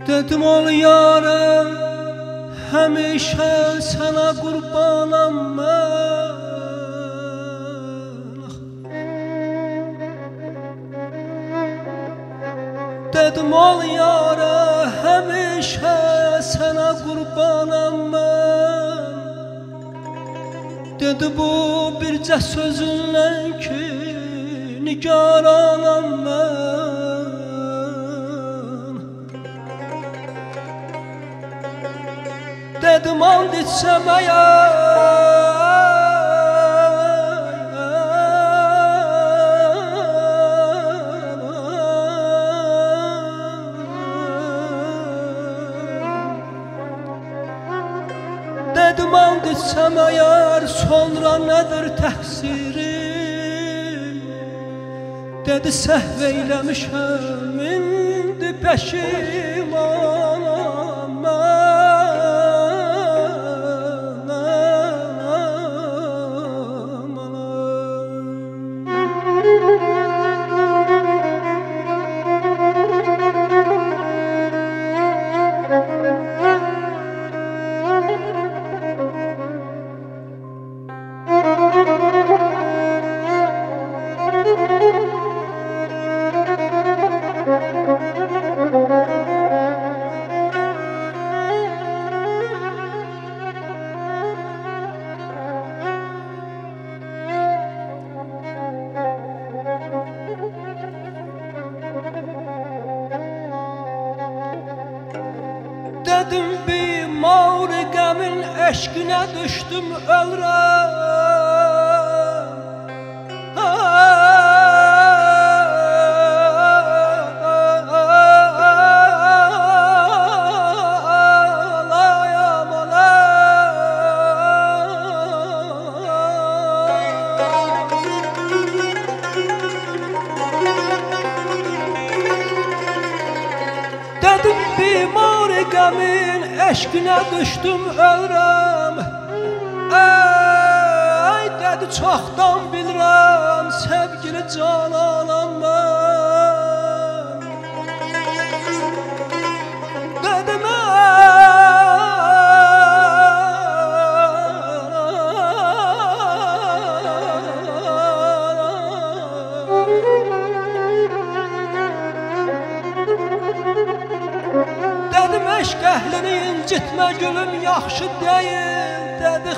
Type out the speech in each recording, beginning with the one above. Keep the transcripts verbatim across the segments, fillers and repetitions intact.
Dedim ol yarım, həmişə sənə qurbanam mən. Dedim ol yarım, həmişə sənə qurbanam mən. Dedi bu bircə sözünlə ki, nigaranam mən. Dedim and içsəm Dedim and içsəm əgər, sonra nədir təqsirim? Dedi səhv eyləmişəm, indi peşimanam mən. Dedim bir mağri qəmin eşqinə düşdüm ölürəm. Dedim bir mağri qəmin eşqinə düşdüm ölürəm. Ey dedi çoxdan bilirəm, sevgili cananam mən. Dedim Dedim eşq əhlini incitmə gülüm, yaxşı deyil. Dedi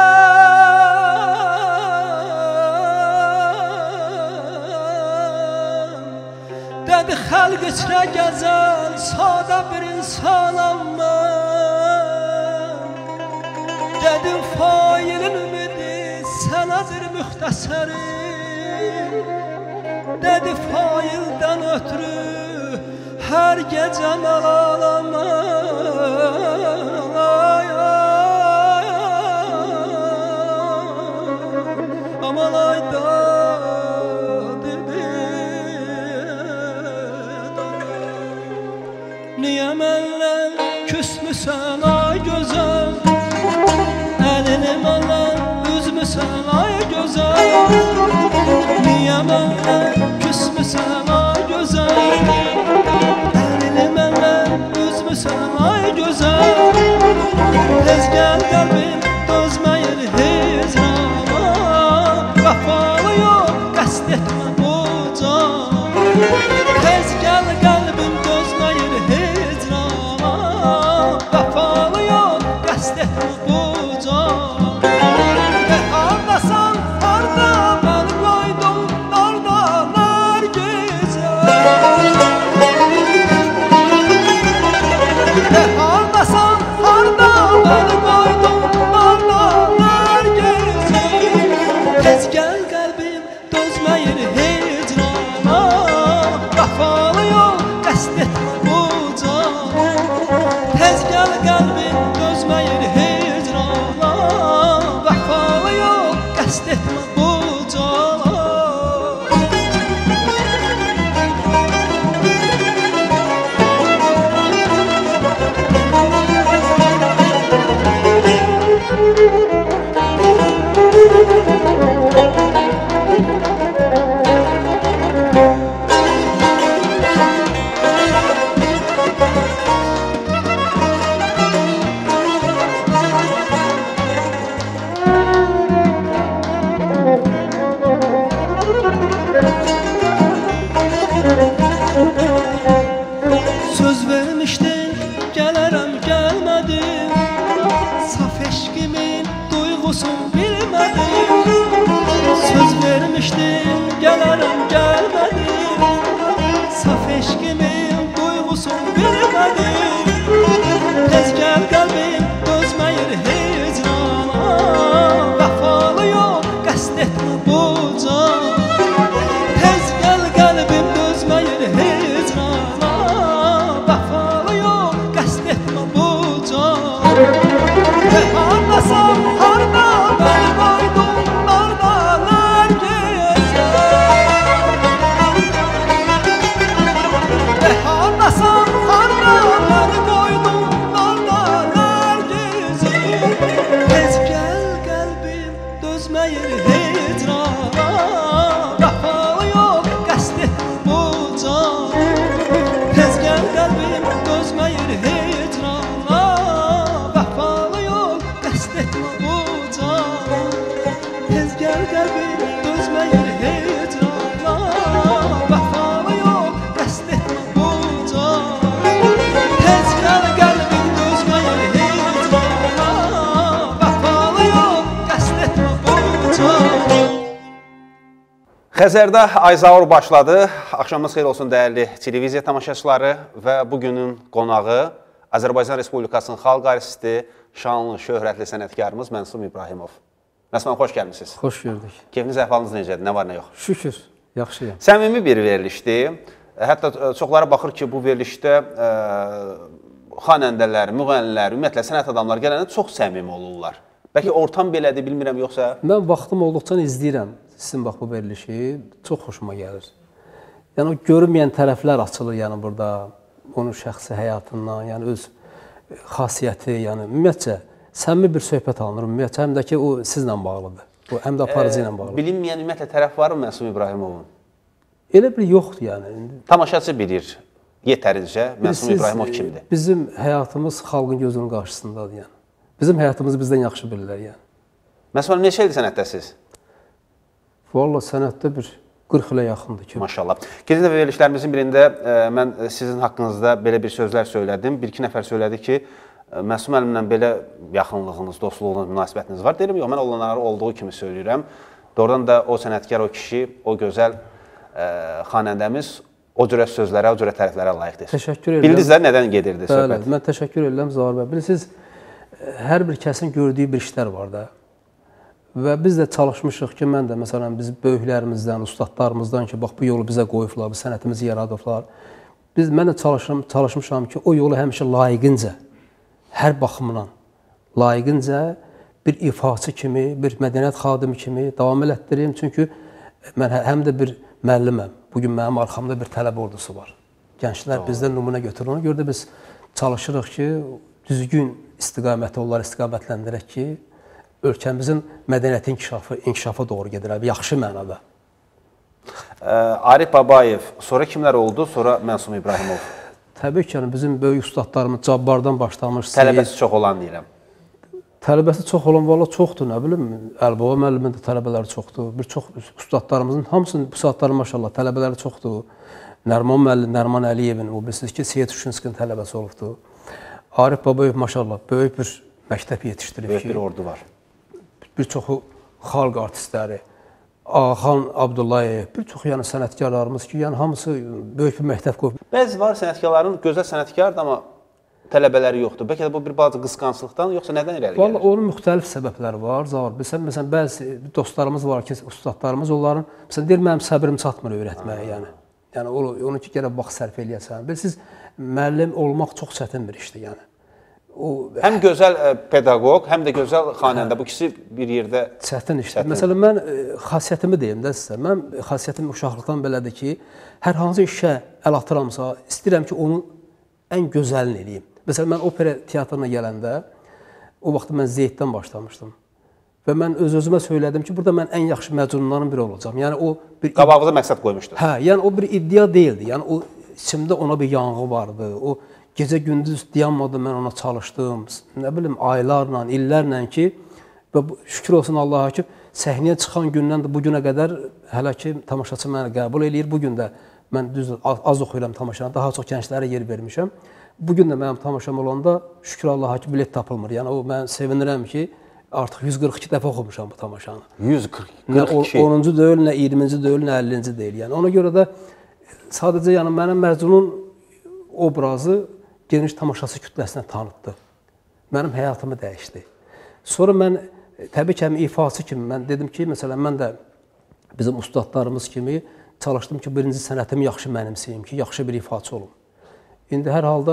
xəm, dedi xəlq içrə gəzən sadə bir insanam mən. Dedim failin ümidi sənədir müxtəsərim. Dedi faildən ötürü her gece məlalam ay, ay, aman ayda dedi. Niye mənlə küsmüsən ay gözəl, əlini mənlə üzmüsən ay gözəl. Niye mənlə küsmüsən ay gözəl, üzmüsən ay gözəl. Tez gəl qəlbim dözməyir hicrana, vəfalı yox qəsd etmə bu can. Tez gəl qəlbim dözməyir hicrana, vəfalı yox qəsd etmə bu can. Və hardasan harda mən qoydum darda nərgizə. Hardasan harda mən qoydum darda nərgizə. Tez gəl qəlbim dözməyir hicrana, vəfalı yox qəsd etmə bu can. Tez gəl qəlbim dözməyir hicrana, vəfalı yox qəsd etmə bu can. sevgimin duyğusun bilmədim. Tez gəl qəlbim dözməyir hicrana, vəfalı yox qəsd etmə bu can. Tez gəl qəlbim dözməyir hicrana, vəfalı yox qəsd etmə bu can. Hardasan, harda məni qoydun, harda nərgizəm. Hardasan, harda məni qoydun, harda nərgizəm. Tez gəl qəlbim dözməyir hicrana, vəfalı yox qəsd etmə bu can. Tez gəl qəlbim dözməyir hicrana, vəfalı yox qəsd etmə bu can. Tez gəl qəlbim dözməyir hicrana, vəfalı yox qəsd etmə bu can. Tez gəl qəlbim dözməyir hicrana, vəfalı yox qəsd etmə bu can. Xəzərdə Ayzaur başladı. Axşamınız xeyir olsun dəyərli televiziya tamaşaçıları və bugünün qonağı Azərbaycan Respublikasının xalq artisti, şanlı, şöhrətli sənətkarımız Məsum İbrahimov. Məsum, xoş gəlmişsiniz. Xoş gördük. Keyfiniz, əhvalınız necədir? Nə var, nə yox? Şükür, yaxşıyam. Səmimi bir verilişdir. Hətta çoxlara baxır ki, bu verilişdə ə, xanəndələr, müğənnilər, ümumiyyətlə sənət adamları gələndə çox səmimi olurlar. Bəlkə ortam belədir, bilmirəm, yoxsa? Mən vaxtım olduqca izləyirəm sizin bax bu verilişi. Çox xoşuma gəlir. Yəni o görünməyən tərəflər açılır yəni burada. Onun şəxsi həyatından, yəni öz xasiyyəti, yəni ümumiyyətcə səmimi bir söhbət alınır. Ümumiyyətcə həm də ki o sizlə bağlıdır. O həm də aparıcı ilə bağlıdır. Bilinməyən ümumiyyətlə tərəf var mı Məsum İbrahimovun? Elə bir yoxdur yəni. Tamaşaçı bilir yetərincə Məsum İbrahimov kimdir? Bizim həyatımız xalqın gözünün qarşısındadır yəni. Bizim həyatımızı bizdən yaxşı bilirlər yəni. Məsələn, neçə ildir sənətdəsiz? Vallahi sənətdə bir qırx ilə yaxındır ki. Maşallah. Keçən dəfə verilişlərimizin birində ə, mən sizin haqqınızda belə bir sözlər söylədim. Bir-iki nəfər söylədi ki, Məsum müəllimlə belə yaxınlığınız, dostluğunuz, münasibətiniz var. Deyirəm, yox, mən onları olduğu kimi söyləyirəm. Doğrudan da o sənətkar, o kişi, o gözəl ə, xanəndəmiz o cürə sözlərə, o cürə tərəflərə layiqdir. Təşəkkür edirəm. Bildiniz də nədən gedirdi söhbət? Bəli, mən təşəkkür edirəm Zahir bəy. Bilirsiniz, hər bir kəsin gördüyü bir işlər var da. Və biz də çalışmışıq ki, mən də məsələn biz böyüklərimizdən, ustadlarımızdan ki, bax bu yolu bizə qoyublar, bu sənətimizi yaradıblar. Biz mən də çalışım, çalışmışam ki, o yolu həmişə layiqincə, hər baxımdan layiqincə bir ifaçı kimi, bir mədəniyyət xadimi kimi davam elətdirim. Çünki mən həm də bir müəlliməm. Bugün mənim arxamda bir tələbə ordusu var. Gənclər bizdən nümunə götürür. Ona görə də biz çalışırıq ki, düzgün istiqaməti onları istiqamətləndirək ki, ölkəmizin mədəniyyət inkişafı, inkişafa doğru gedir, yaxşı mənada. Arif Babayev, sonra kimlər oldu, sonra Məsum İbrahimov? Təbii ki, yəni, bizim böyük ustadlarımız Cabbardan başlamış. Tələbəsi çox olan deyirəm. Tələbəsi çox olan valla çoxdur, nə bilim, Əlbaba müəllimin də tələbələri çoxdur. Bir çox ustadlarımızın hamısının bu saatları maşallah tələbələri çoxdur. Nərman müəllim, Nərman Əliyevin, o bilirsiniz ki, Seyid Şuşinskinin tələbəsi olubdur. Arif Babayev maşallah böyük bir məktəb yetişdirib böyük ki, bir ordu var. Bir çoxu xalq artistləri, Ağaxan Abdullayev, bir çox yəni sənətkarlarımız ki, yəni hamısı böyük bir məktəb qoyub. Bəzi var sənətkarların gözəl sənətkardır, amma tələbələri yoxdur. Bəlkə də bu bir bazı qısqanclıqdan, yoxsa nədən irəli gəlir? Vallahi onun müxtəlif səbəbləri var. Zahir, bilsən, məsələn, bəzi dostlarımız var ki, ustadlarımız, onların, məsələn, deyir, mənim səbrim çatmır öyrətməyə, yəni. Yəni, onu ki, gərək vaxt sərf eləyəsən. Bilirsiniz, müəllim olmaq çox çətin bir işdir, yəni. O, həm gözəl pedaqoq, həm də gözəl xanəndə. Bu ikisi bir yerdə çətin işdir. Məsələn, mən xasiyyətimi deyim də sizə. Mən xasiyyətim uşaqlıqdan belədir ki, hər hansı işə əl atıramsa, istəyirəm ki, onun ən gözəlini eləyim. Məsələn, mən opera teatrına gələndə, o vaxt mən Zeyddən başlamışdım. Və mən öz-özümə söylədim ki, burada mən ən yaxşı məcnunların biri olacağım. Yəni, o bir... Qabağınıza məqsəd qoymuşdunuz. Hə, yəni o bir iddia deyildi. Yəni, o içimdə ona bir yanğı vardı. O gecə-gündüz dayanmadan mən ona çalışdım. Nə bilim, aylarla, illərlə ki, və şükür olsun Allaha ki, səhnəyə çıxan gündən də bu günə qədər hələ ki, tamaşaçı məni qəbul eləyir. Bugün də mən düz az oxuyuram tamaşanı, daha çox gənclərə yer vermişəm. Bugün də mənim tamaşam olanda şükür Allaha ki, bilet tapılmır. Yəni, o, mən sevinirəm ki, artıq yüz qırx iki dəfə oxumuşam bu tamaşanı. yüz qırx iki? Nə onuncu deyil, nə iyirminci deyil, nə əllinci deyil. Yəni, ona görə də sadəcə yəni mənim Məcnun obrazı geniş tamaşaçı kütləsinə tanıtdı. Mənim həyatımı dəyişdi. Sonra mən təbii ki, həm ifaçı kimi mən dedim ki, məsələn mən də bizim ustadlarımız kimi çalışdım ki, birinci sənətimi yaxşı mənimsəyim ki, yaxşı bir ifaçı olum. İndi hər halda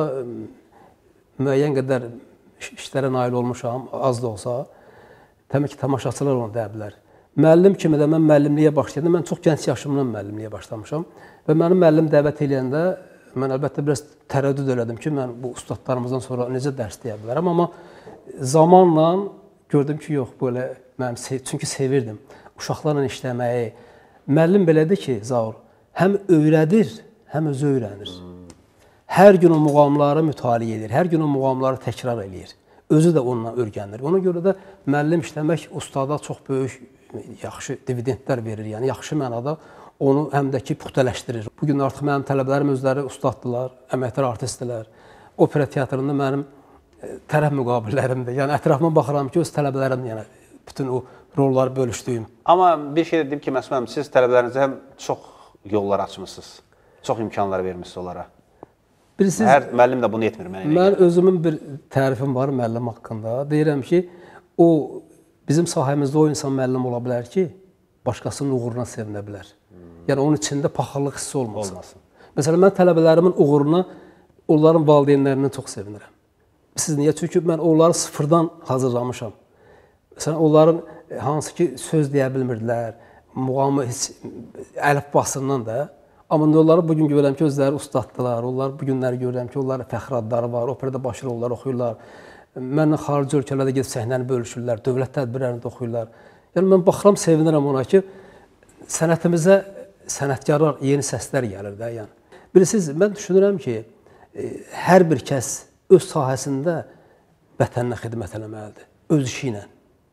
müəyyən qədər işlərə nail olmuşam, az da olsa, təbii ki, tamaşaçılar onu deyə bilər. Müəllim kimi də mən müəllimliyə başladım. Mən çox gənc yaşımdan müəllimliyə başlamışam və mənim müəllim dəvət eləyəndə mən əlbəttə biraz tərəddüd elədim ki, mən bu ustadlarımızdan sonra necə dərs deyə bilərəm, amma zamanla gördüm ki, yox, belə mənim çünki sevirdim uşaqlarla işləməyi. Müəllim belədir ki, Zaur, həm öyrədir, həm özü öyrənir. Hər gün o muğamları mütaliə edir, hər gün o muğamları təkrar eləyir. Özü də ondan öyrənir. Ona görə də müəllim işləmək ustada çox böyük, yaxşı dividendlər verir, yəni yaxşı mənada onu həm də ki, puxtələşdirir. Bugün artıq mənim tələbələrim özləri ustaddılar, əməkdar artistdilər. Opera teatrında mənim tərəf müqabillərimdir. Yəni ətrafıma baxıram ki, öz tələbələrim, yəni bütün o rolları bölüşdüyüm. Amma bir şey dedim ki, Məsum müəllim, siz tələbələrinizə həm çox yollar açmışsınız, çox imkanlar vermişsiniz onlara. Bilirsiniz, hər müəllim də bunu etmir mənə. Mən özümün bir tərifim var müəllim haqqında. Deyirəm ki, o bizim sahəmizdə o insan müəllim ola bilər ki, başqasının uğuruna sevinə bilər. Yəni onun içində paxıllıq hissi olmasın. olmasın. Məsələn, mən tələbələrimin uğuruna onların valideynlərindən çox sevinirəm. Siz niyə? Çünki mən onları sıfırdan hazırlamışam. Məsələn, onların hansı ki söz deyə bilmirdilər, muğamı heç əlifbasından da. Amma onları bugün görürəm ki, özləri ustaddılar. Onlar bugünləri görürəm ki, onların fəxr adları var, operada baş rollar oxuyurlar. Mənlə xarici ölkələrdə gedib səhnəni bölüşürlər, dövlət tədbirlərində oxuyurlar. Yəni mən baxıram, sevinirəm ona ki, sənətimizə sənətkarlar, yeni səslər gəlir də. Yəni. Bilirsiniz, mən düşünürəm ki, hər bir kəs öz sahəsində vətəninə xidmət eləməlidir, öz işi ilə.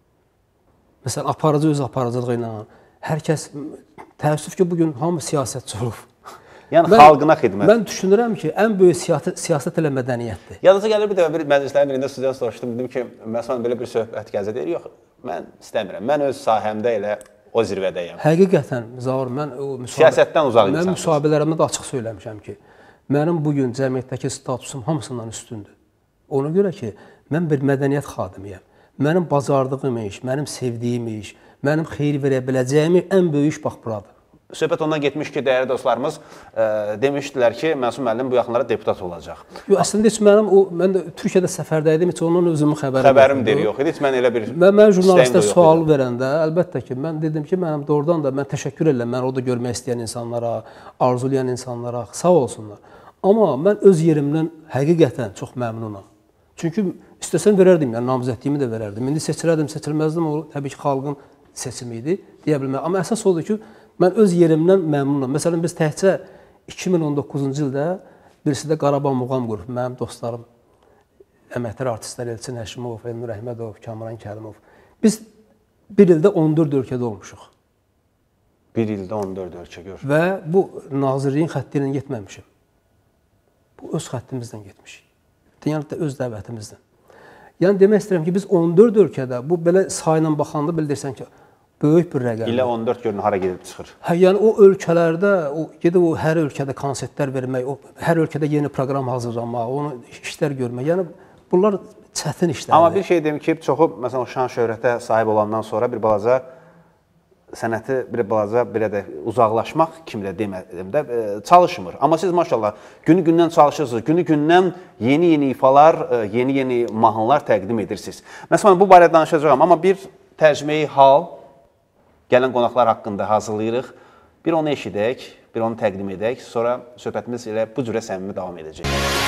Məsələn, aparıcı öz aparıcılığı ilə. Hər kəs, təəssüf ki, bugün hamı siyasətçi olub. Yəni, mən, xalqına xidmət. Mən düşünürəm ki, ən böyük siyasət, siyasət elə mədəniyyətdir. Yadınıza gəlir bir dəfə bir məclislərin birində sizdən soruşdum, dedim ki, məsələn, belə bir söhbət gəlsə deyir, yox, mən istəmirəm, mən öz sahəmdə elə o zirvədəyəm. Həqiqətən, Zaur, mən o siyasətdən uzaq insansınız. Mən müsahibələrimdə də açıq söyləmişəm ki, mənim bugün cəmiyyətdəki statusum hamısından üstündür. Ona görə ki, mən bir mədəniyyət xadimiyəm. Mənim bacardığım iş, mənim sevdiyim iş, mənim xeyir verə biləcəyimi ən böyük iş bax buradır. Söhbət ondan getmiş ki, dəyərli dostlarımız e, demişdilər ki, Məsum müəllim bu yaxınlara deputat olacaq. Yox, əslində heç mənim o mən də Türkiyədə səfərdə idim, heç ondan özümün xəbərim yoxdur. Xəbərim deyir, yox idi. Heç mən elə bir Mən, mən jurnalistə sual verəndə, əlbəttə ki, mən dedim ki, mənim doğrudan da mən təşəkkür edirəm, mən orada görmək istəyən insanlara, arzulayan insanlara, sağ olsunlar. Amma mən öz yerimdən həqiqətən çox məmnunam. Çünki istəsəm verərdim, yəni namizədliyimi də verərdim. İndi seçilərdim, seçilməzdim, o təbii ki, xalqın seçimi idi, deyə bilməm. Amma əsas odur ki, mən öz yerimdən məmnunam. Məsələn, biz təkcə iki min on doqquzuncu ildə birisi də Qarabağ muğam qrupu, mənim dostlarım, əməkdar artistlər Elçin Həşimov, Elnur Əhmədov, Kamran Kərimov. Biz bir ildə on dörd ölkədə olmuşuq. Bir ildə on dörd ölkə gör. Və bu nazirliyin xətti ilə getməmişim. Bu öz xəttimizdən getmişik. Yəni də öz dəvətimizdən. Yəni demək istəyirəm ki, biz on dörd ölkədə bu belə sayla baxanda bildirsən ki, böyük bir rəqəm. İlə on dörd görün hara gedib çıxır. Hə, yəni o ölkələrdə, o gedib o hər ölkədə konsertlər vermək, o hər ölkədə yeni proqram hazırlamaq, onu işlər görmək. Yəni bunlar çətin işlərdir. Amma bir şey deyim ki, çoxu məsələn o şan şöhrətə sahib olandan sonra bir balaca sənəti bir balaca belə də uzaqlaşmaq kimi də demədim də e, çalışmır. Amma siz maşallah günü-gündən çalışırsınız. Günü-gündən yeni-yeni ifalar, e, yeni-yeni mahnılar təqdim edirsiniz. Məsələn bu barədə danışacağam, amma bir tərcümeyi hal gələn qonaqlar haqqında hazırlayırıq. Bir onu eşidək, bir onu təqdim edək. Sonra söhbətimiz elə bu cürə səmimi davam edəcək.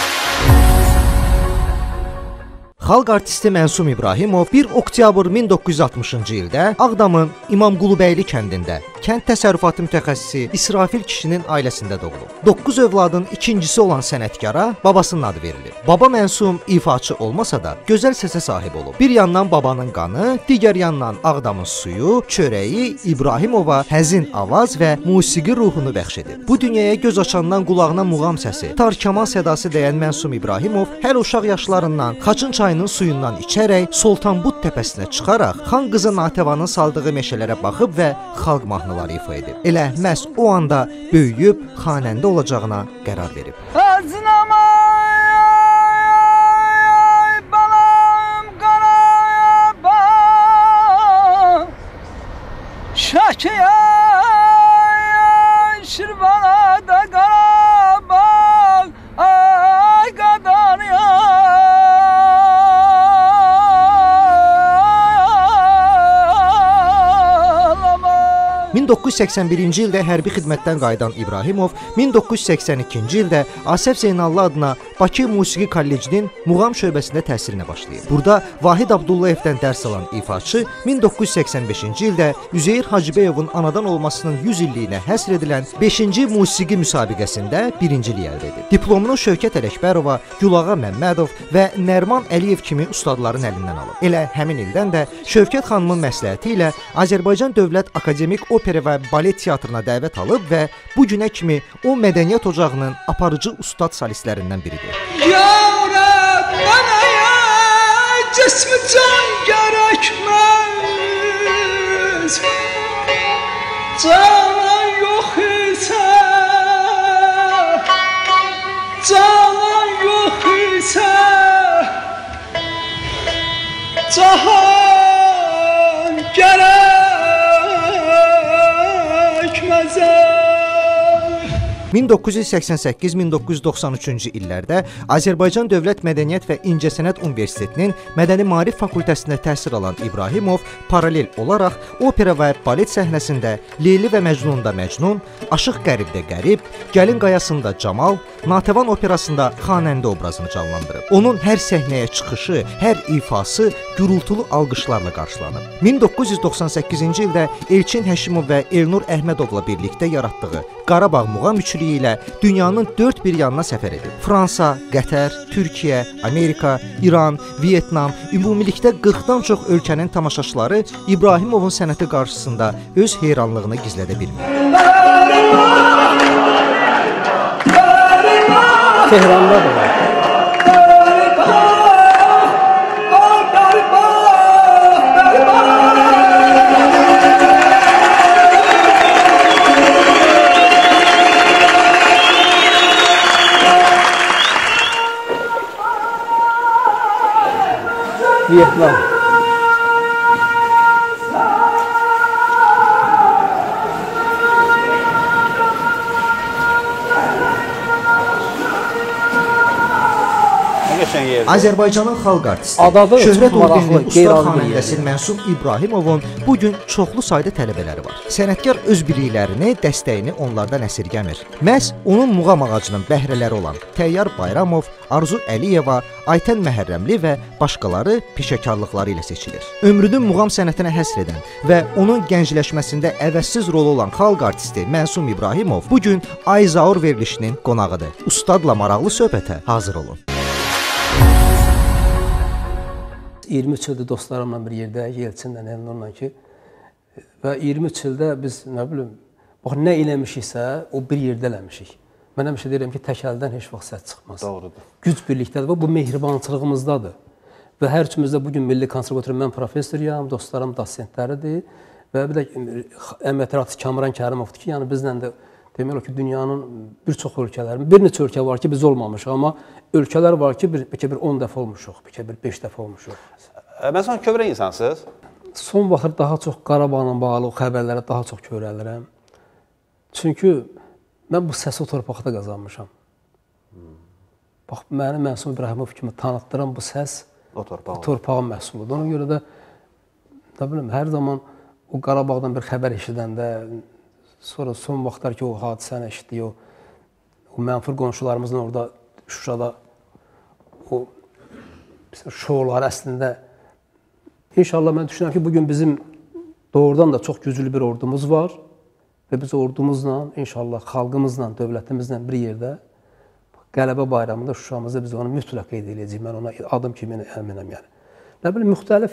Xalq artisti Məsum İbrahimov bir oktyabr min doqquz yüz altmışıncı ildə Ağdamın İmamqulubəyli kəndində kənd təsərrüfatı mütəxəssisi İsrafil kişinin ailəsində doğulub. doqquz övladın ikincisi olan sənətkara babasının adı verilir. Baba Məsum ifaçı olmasa da gözəl səsə sahib olub. Bir yandan babanın qanı, digər yandan Ağdamın suyu, çörəyi İbrahimova həzin avaz və musiqi ruhunu bəxş edir. Bu dünyaya göz açandan qulağına muğam səsi, tar kaman sədası dəyən Məsum İbrahimov hələ uşaq yaşlarından Xaçın çayının suyundan içərək Sultanbud təpəsinə çıxaraq xan qızı Natəvanın saldığı meşələrə baxıb və xalq mahnıları mahnıları ifa edib. Elə məhz o anda böyüyüb xanəndə olacağına qərar verib. Şakiye şirvana da Qarabağ ay qadan ya min doqquz yüz səksən birinci ildə hərbi xidmətdən qayıdan İbrahimov min doqquz yüz səksən ikinci ildə Asəf Zeynallı adına Bakı Musiqi Kollecinin muğam şöbəsində təhsilinə başlayıb. Burada Vahid Abdullayevdən dərs alan ifaçı min doqquz yüz səksən beşinci ildə Üzeyir Hacıbəyovun anadan olmasının yüz illiyinə həsr edilən beşinci musiqi müsabiqəsində birincilik əldə edib. Diplomunu Şövkət Ələkbərova, Gülağa Məmmədov və Nərman Əliyev kimi ustadların əlindən alıb. Elə həmin ildən də Şövkət xanımın məsləhəti ilə Azərbaycan Dövlət Akademik Opera və Balet Teatrına dəvət alıb və bu günə kimi o mədəniyyət ocağının aparıcı ustad solistlərindən biridir. Ya Rəbb, mənə ya cismi can gərəkməz, canan yox isə, canan yox isə, cahan gərək min doqquz yüz səksən səkkiz min doqquz yüz doxsan üçüncü illərdə Azərbaycan Dövlət Mədəniyyət və İncəsənət Universitetinin Mədəni Maarif fakültəsində təhsil alan İbrahimov paralel olaraq opera və balet səhnəsində Leyli və Məcnunda Məcnun, Aşıq Qəribdə Qərib, Gəlin Qayasında Camal, Natəvan operasında xanəndə obrazını canlandırıb. Onun hər səhnəyə çıxışı, hər ifası gürültülü alqışlarla qarşılanıb. min doqquz yüz doxsan səkkizinci ildə Elçin Həşimov və Elnur Əhmədovla birlikdə yaratdığı Qarabağ muğam üçlüyü ilə dünyanın dörd bir yanına səfər edib. Fransa, Qətər, Türkiyə, Amerika, İran, Vyetnam, ümumilikdə qırxdan çox ölkənin tamaşaçıları İbrahimovun sənəti qarşısında öz heyranlığını gizlədə bilmir. Tehranda da var. Vietnam. Azərbaycanın xalq artisti, Adadır, şöhrət ordeninin ustad qeyri-adi xanəndəsi Mənsub İbrahimovun bugün çoxlu sayda tələbələri var. Sənətkar öz biliklərini, dəstəyini onlardan əsirgəmir. Məhz onun muğam ağacının bəhrələri olan Təyyar Bayramov, Arzu Əliyeva, Aytən Məhərrəmli və başqaları peşəkarlıqları ilə seçilir. Ömrünü muğam sənətinə həsr edən və onun gəncləşməsində əvəzsiz rolu olan xalq artisti Mənsub İbrahimov bugün Ay Zaur verilişinin qonağıdır. Ustadla maraqlı söhbətə hazır olun. iyirmi üç ildir dostlarımla bir yerdə, Yelçinlə, Elnurla ki, və iyirmi üç ildə biz, nə bilim, bax, nə eləmişiksə, o bir yerdə eləmişik. Mən həmişə deyirəm ki, tək əldən heç vaxt səs çıxmaz. Doğrudur. Güc birlikdədir və bu mehribançılığımızdadır. Və hər üçümüzdə bugün Milli Konservatoriya, mən professoriyam, dostlarım dosentləridir və bir də əməkdaşımız Kamran Kərimovdur ki, yəni bizlə də demək olar ki, dünyanın bir çox ölkələri, bir neçə ölkə var ki, biz olmamışıq, amma ölkələr var ki, bəlkə bir on dəfə olmuşuq, bəlkə bir beş dəfə olmuşuq. Məsələn, kövrək insansınız? Son vaxtlar daha çox Qarabağla bağlı xəbərlərə daha çox kövrəlirəm. Çünki mən bu səsi o torpaqda qazanmışam. Bax, məni Mənsub İbrahimov kimi tanıtdıran bu səs o torpağın məhsuludur. Ona görə də, nə bilim, hər zaman o Qarabağdan bir xəbər eşidəndə, sonra son vaxtlar ki, o hadisəni eşitdik, o, o mənfur qonşularımızın orada Şuşada o şourları əslində inşallah mən düşünürəm ki, bugün bizim doğrudan da çox güclü bir ordumuz var və biz ordumuzla, inşallah xalqımızla, dövlətimizlə bir yerdə qələbə bayramında Şuşamızda biz onu mütləq qeyd edəcəyik. Mən ona adım kimi əminəm yəni. Nə bilim, müxtəlif,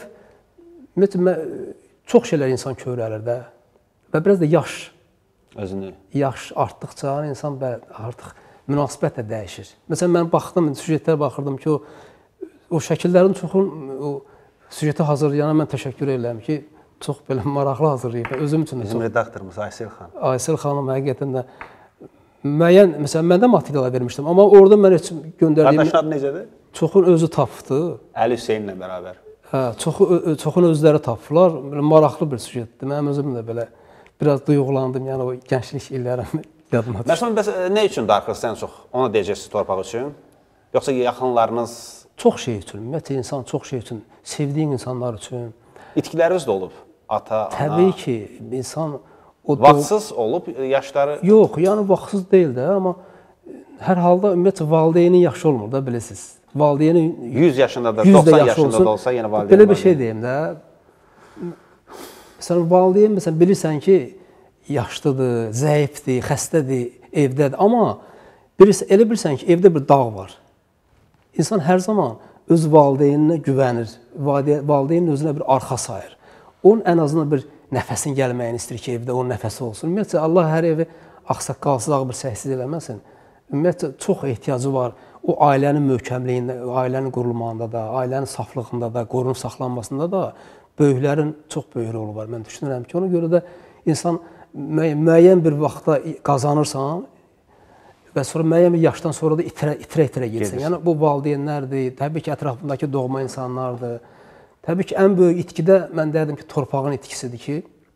çox şeylər insan kövrəlir də və biraz da yaş, özünü yaş artdıqca insan artıq münasibət də dəyişir. Məsələn, mən baxdım, süjetlərə baxırdım ki, o, o şəkillərin çoxun, o süjeti hazırlayana mən təşəkkür edirəm ki, çox belə maraqlı hazırlayıb. Özüm üçün də Bizim çox. redaktorumuz Aysel xanım. Aysel xanım həqiqətən də müəyyən, məsələn, mən də material vermişdim, amma orada mən heç göndərdiyim... Qardaşın adı necədir? Çoxun özü tapdı. Əli Hüseynlə bərabər. Hə, çoxu, çoxun özləri tapdılar. Maraqlı bir süjetdir. Mənim özüm də belə biraz duyğulandım, yəni o gənclik illərim yadıma düşdü. Məsələn, bəs nə üçün darıxırsınız ən çox? Ona deyəcəksiniz torpaq üçün? Yoxsa yaxınlarınız... Çox şey üçün, ümumiyyətlə insan çox şey üçün, sevdiyin insanlar üçün. İtkiləriniz də olub? Ata, ana? Təbii ki, insan... O Vaxtsız olub, yaşları... Yox, yəni vaxtsız deyil də, amma hər halda ümumiyyətlə valideynin yaxşı olmur da, bilirsiniz. Valideynin... yüz yaşında da, doxsan yaşında da olsa yenə valideyn... Belə bir şey deyim də. Məsələn, valideyn, məsələn, bilirsən ki, yaşlıdır, zəifdir, xəstədir, evdədir. Amma birisi, elə bilirsən ki, evdə bir dağ var. İnsan hər zaman öz valideyninə güvənir, valideynin özünə bir arxa sayır. Onun ən azından bir nəfəsin gəlməyini istəyir ki, evdə onun nəfəsi olsun. Ümumiyyətlə, Allah hər evi ağsaqqalsız, ağ bir səssiz eləməsin. Ümumiyyətlə, çox ehtiyacı var. O ailənin möhkəmliyində, ailənin qurulmağında da, ailənin saflığında da, qorunub saxlanmasında da böyüklərin çox böyük rolu var. Mən düşünürəm ki, ona görə də insan müəyyən bir vaxtda qazanırsan və sonra müəyyən bir yaşdan sonra da itirə-itirə gedirsən. Yəni, bu valideynlərdir, təbii ki, ətrafındakı doğma insanlardır. Təbii ki, ən böyük itkidə mən deyərdim ki, torpağın itkisidir ki,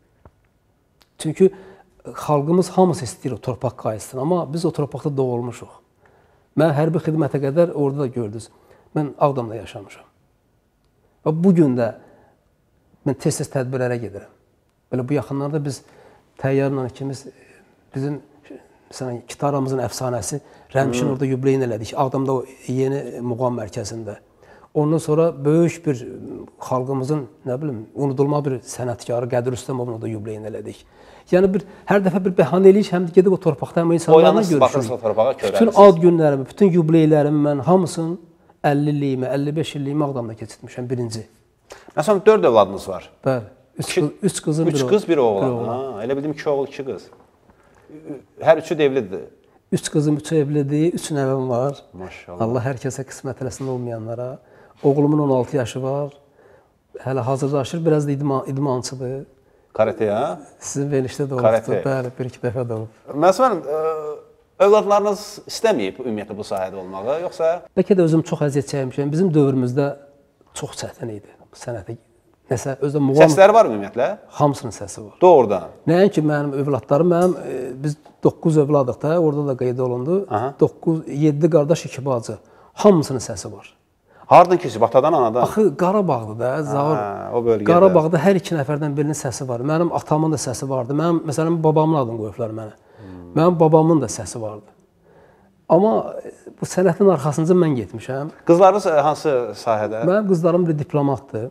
çünki xalqımız hamısı istəyir o torpaq qayıtsın, amma biz o torpaqda doğulmuşuq. Mən hərbi xidmətə qədər orada da gördünüz. Mən Ağdamda yaşamışam. Və bugün də mən tez-tez tədbirlərə gedirəm. Belə bu yaxınlarda biz təyyarla ikimiz, bizim məsələn, Kitaramızın əfsanəsi, Rəmşin orada yubileyin elədik. Ağdamda o yeni muğam mərkəzində. Ondan sonra böyük bir xalqımızın, nə bilim, unudulma bir sənətkarı Qədir Rüstəmovun da yubileyin elədik. Yəni, bir, hər dəfə bir bəhanə eləyik, həm də gedib o torpaqda həm insanlarla görüşürük. Bütün ad günlərimi, bütün yubileylərimi mən hamısının əlli illiyimi, əlli beş illiyimi Ağdamda keçirtmişəm, birinci. Məsələn, dörd övladınız var. Bəli. Üç qızım, üç qız, bir oğlan. Elə bildim, iki oğul, iki qız. Hər üçü də evlidir. Üç qızım, üç evlidir, üç nəvəm var. Maşallah. Allah hər kəsə qismət eləsin olmayanlara. Oğlumun on altı yaşı var. Hələ hazırlaşır, biraz da idmançıdır. Karate, ha? Sizin verilişdə də olubdur. Bəli, bir-iki dəfə də olub. Məsələn, övladlarınız istəməyib ümumiyyətlə bu sahədə olmağı, yoxsa? Bəlkə də özüm çox əziyyət çəkmişəm. Bizim dövrümüzdə çox çətin idi bu sənətə. Nəsə, özdə muğam... Səsləri var ümumiyyətlə? Hamısının səsi var. Doğrudan. Nəinki mənim övladlarım, mənim, biz doqquz övladıq da, orada da qeyd olundu. doqquz, yeddi qardaş, iki bacı. Hamısının səsi var. Hardan keçib, atadan, anadan? Axı, Qarabağdır da, Zaur. O bölgədə. Qarabağda hər iki nəfərdən birinin səsi var. Mənim atamın da səsi vardı. Mənim, məsələn, babamın adını qoyublar mənə. Mənim babamın da səsi vardı. Amma bu sənətin arxasınca mən getmişəm. Qızlarınız hansı sahədə? Mənim qızlarım biri diplomatdır.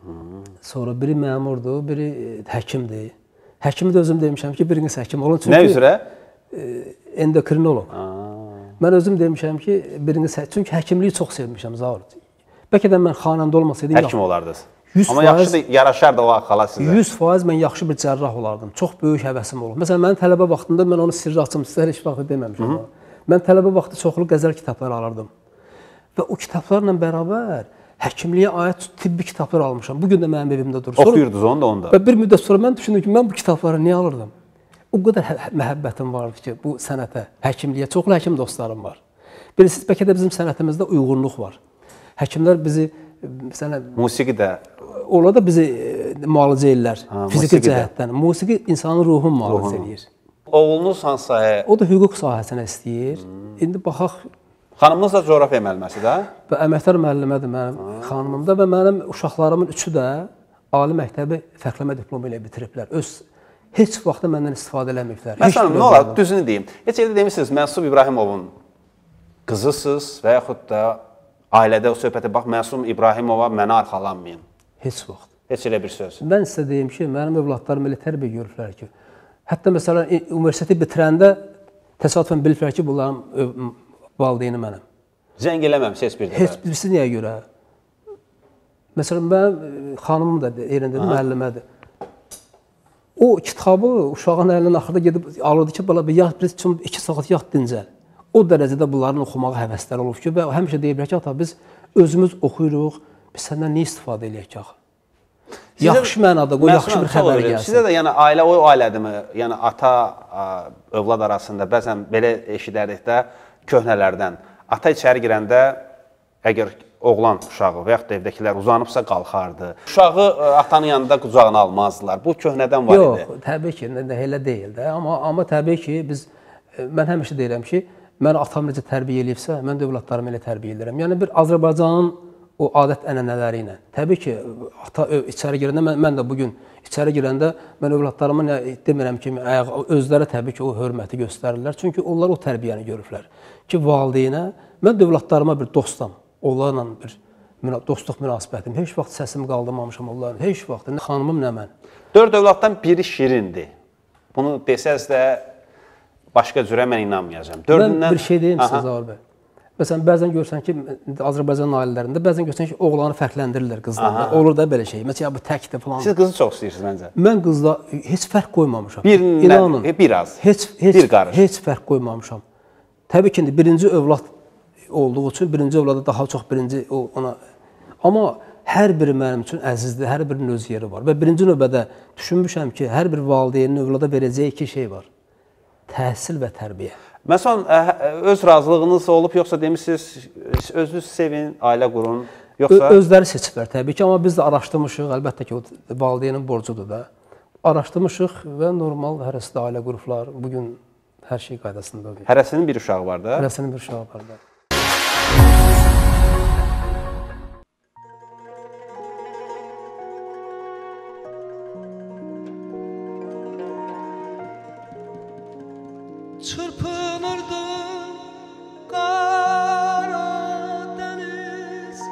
Sonra biri məmurdur, biri həkimdir. Həkimi də özüm demişəm ki, biriniz həkim olun. Nə üzrə? Endokrinoloq. Mən özüm demişəm ki, biriniz həkim, çünki həkimliyi çox sevmişəm, Zaur. Bəlkə də mən xanəndə olmasaydım... Həkim olardınız. Amma yaxşı da yaraşardı o xala sizə. yüz faiz mən yaxşı bir cərrah olardım. Çox böyük həvəsim olub. Məsələn, mənim tələbə vaxtında mən onu sirri açım, sizə heç vaxt deməmişəm. Mən tələbə vaxtı çoxlu qəzəl kitabları alırdım. Və o kitablarla bərabər həkimliyə aid tibbi kitablar almışam. Bugün də mənim evimdə durur. Oxuyurdunuz onu da onda. Və bir müddət sonra mən düşündüm ki, mən bu kitabları niyə alırdım? O qədər məhəbbətim vardı ki, bu sənətə, həkimliyə. Çoxlu həkim dostlarım var. Bilirsiniz, bəlkə də bizim sənətimizdə uyğunluq var. Həkimlər bizi, məsələn... Musiqi də... Onlar da bizi müalicə edirlər, fiziki cəhətdən. Musiqi insanın ruhunu müalicə edir. Oğlunuz hansı sahə? O da hüquq sahəsinə istəyir. İndi baxaq... Xanımınız da coğrafiya müəlliməsi də? Əməkdar müəllimədir mənim xanımım da və mənim uşaqlarımın üçü də ali məktəbi fərqləmə diplomu ilə bitiriblər. Öz heç vaxtda məndən istifadə eləməyiblər. Məsələn, nə olar, düzünü deyim. Heç elə demirsiniz, Məsum İbrahimovun qızısınız və yaxud da ailədə o söhbətə bax, Məsum İbrahimova mənə arxalanmayın. Heç vaxt. Heç elə bir söz. Mən sizə deyim ki, mənim övladlarım elə tərbiyə görürlər ki, hətta məsələn, universiteti bitirəndə təsadüfən bilirlər ki, bunların valideyni mənəm. Zəng eləməmiş heç bir dəfə. Heç birisi niyə görə? Məsələn, mənim xanımım da yerində müəllimədir. O kitabı uşağın əlinin axırda gedib alırdı ki, bala, biz üçün iki saat yat dincəl. O dərəcədə bunların oxumağa həvəsləri olub ki, və həmişə deyiblər ki, ata, biz özümüz oxuyuruq, biz səndən niyə istifadə eləyək ki, axı? yaxşı mənada qoy, yaxşı bir xəbər gəlsin. Sizə də yəni ailə o ailədirmi? Yəni ata övlad arasında bəzən belə eşidərdik də köhnələrdən. Ata içəri girəndə əgər oğlan uşağı və yaxud da evdəkilər uzanıbsa qalxardı. Uşağı atanın yanında qucağına almazdılar. Bu köhnədən var idi. Yox, təbii ki, elə deyil də. Amma amma təbii ki, biz mən həmişə deyirəm ki, mən atam necə tərbiyə eləyibsə, mən də övladlarımı elə tərbiyə edirəm. Yəni bir Azərbaycanın o adət-ənənələri ilə. Təbii ki, ata içəri girəndə mən, mən də bu gün içəri girəndə mən övladlarıma demirəm ki, özləri təbii ki, o hörməti göstərirlər. Çünki onlar o tərbiyəni görürlər ki, valideynə mən də övladlarıma bir dostam. Onlarla bir dostluq münasibətim. Heç vaxt səsimi qaldırmamışam onların. Heç vaxt. Nə xanımım, nə mən. Dörd övladdan biri şirindir. Bunu desəz də başqa cürə mən inanmayacağam. Dördündən... Mən bir şey deyim sizə Zaur bəy. Məsələn, bəzən görsən ki, Azərbaycan ailələrində bəzən görsən ki, oğlanı fərqləndirirlər qızlarla. Olur da belə şey. Məsələn, bu təkdir falan. Siz qızı çox istəyirsiniz məncə. Mən qızla heç fərq qoymamışam. İnanın. Biraz. Heç, heç, bir qarış. Heç fərq qoymamışam. Təbii ki, birinci övlad olduğu üçün birinci övlada daha çox birinci ona... Amma hər biri mənim üçün əzizdir, hər birinin öz yeri var. Və birinci növbədə düşünmüşəm ki, hər bir valideynin övlada verəcəyi iki şey var. Təhsil və tərbiyə. Məsələn, öz razılığınız olub, yoxsa demişsiniz, özünüz sevin, ailə qurun, yoxsa... Özləri seçiblər təbii ki, amma biz də araşdırmışıq, əlbəttə ki, o valideynin borcudur da. Araşdırmışıq və normal hərəsi də ailə qurublar, bugün hər şey qaydasındadır. Hərəsinin bir uşağı var da? Hərəsinin bir uşağı var da. Çırpınırdı qara dəniz,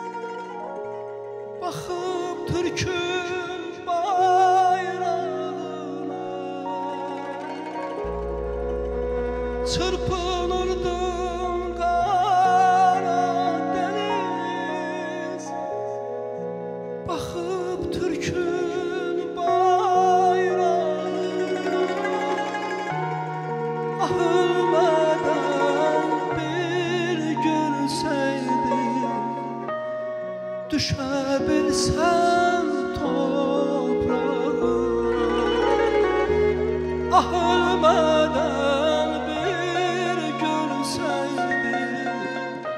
baxıb Türkün bayrağına. Çırpınırdı qara dəniz, baxıb Türkün bayrağına. Ölmeden bir görseydim, düşebilsem toprağa. Ah ölmeden bir görseydim,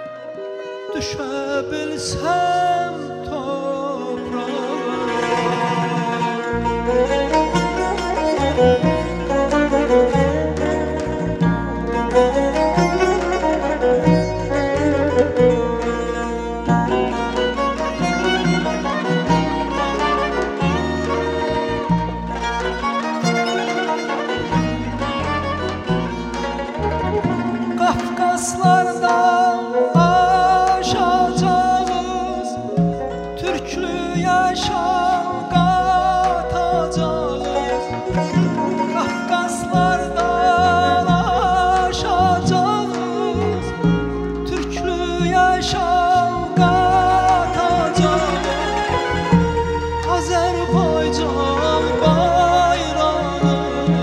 düşebilsem toprağa. Kafkaslardan aşacağız, Türklü yaşam katacağız. Kafkaslardan aşacağız, Türklü yaşam katacağız. Azerbaycan bayrağını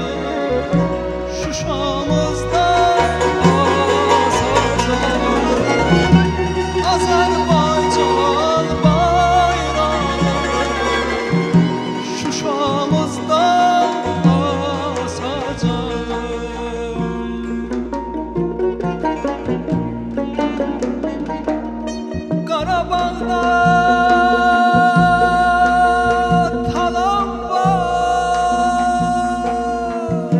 Şuşamızda Azerbaycan bayrağını Şuşamızdan asacağız. Qarabağda talan var,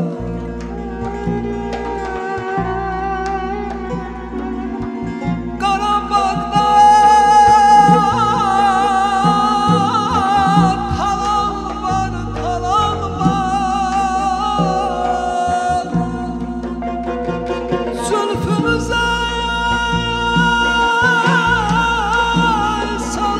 Qarabağda talan var, talan var. Zülfümüze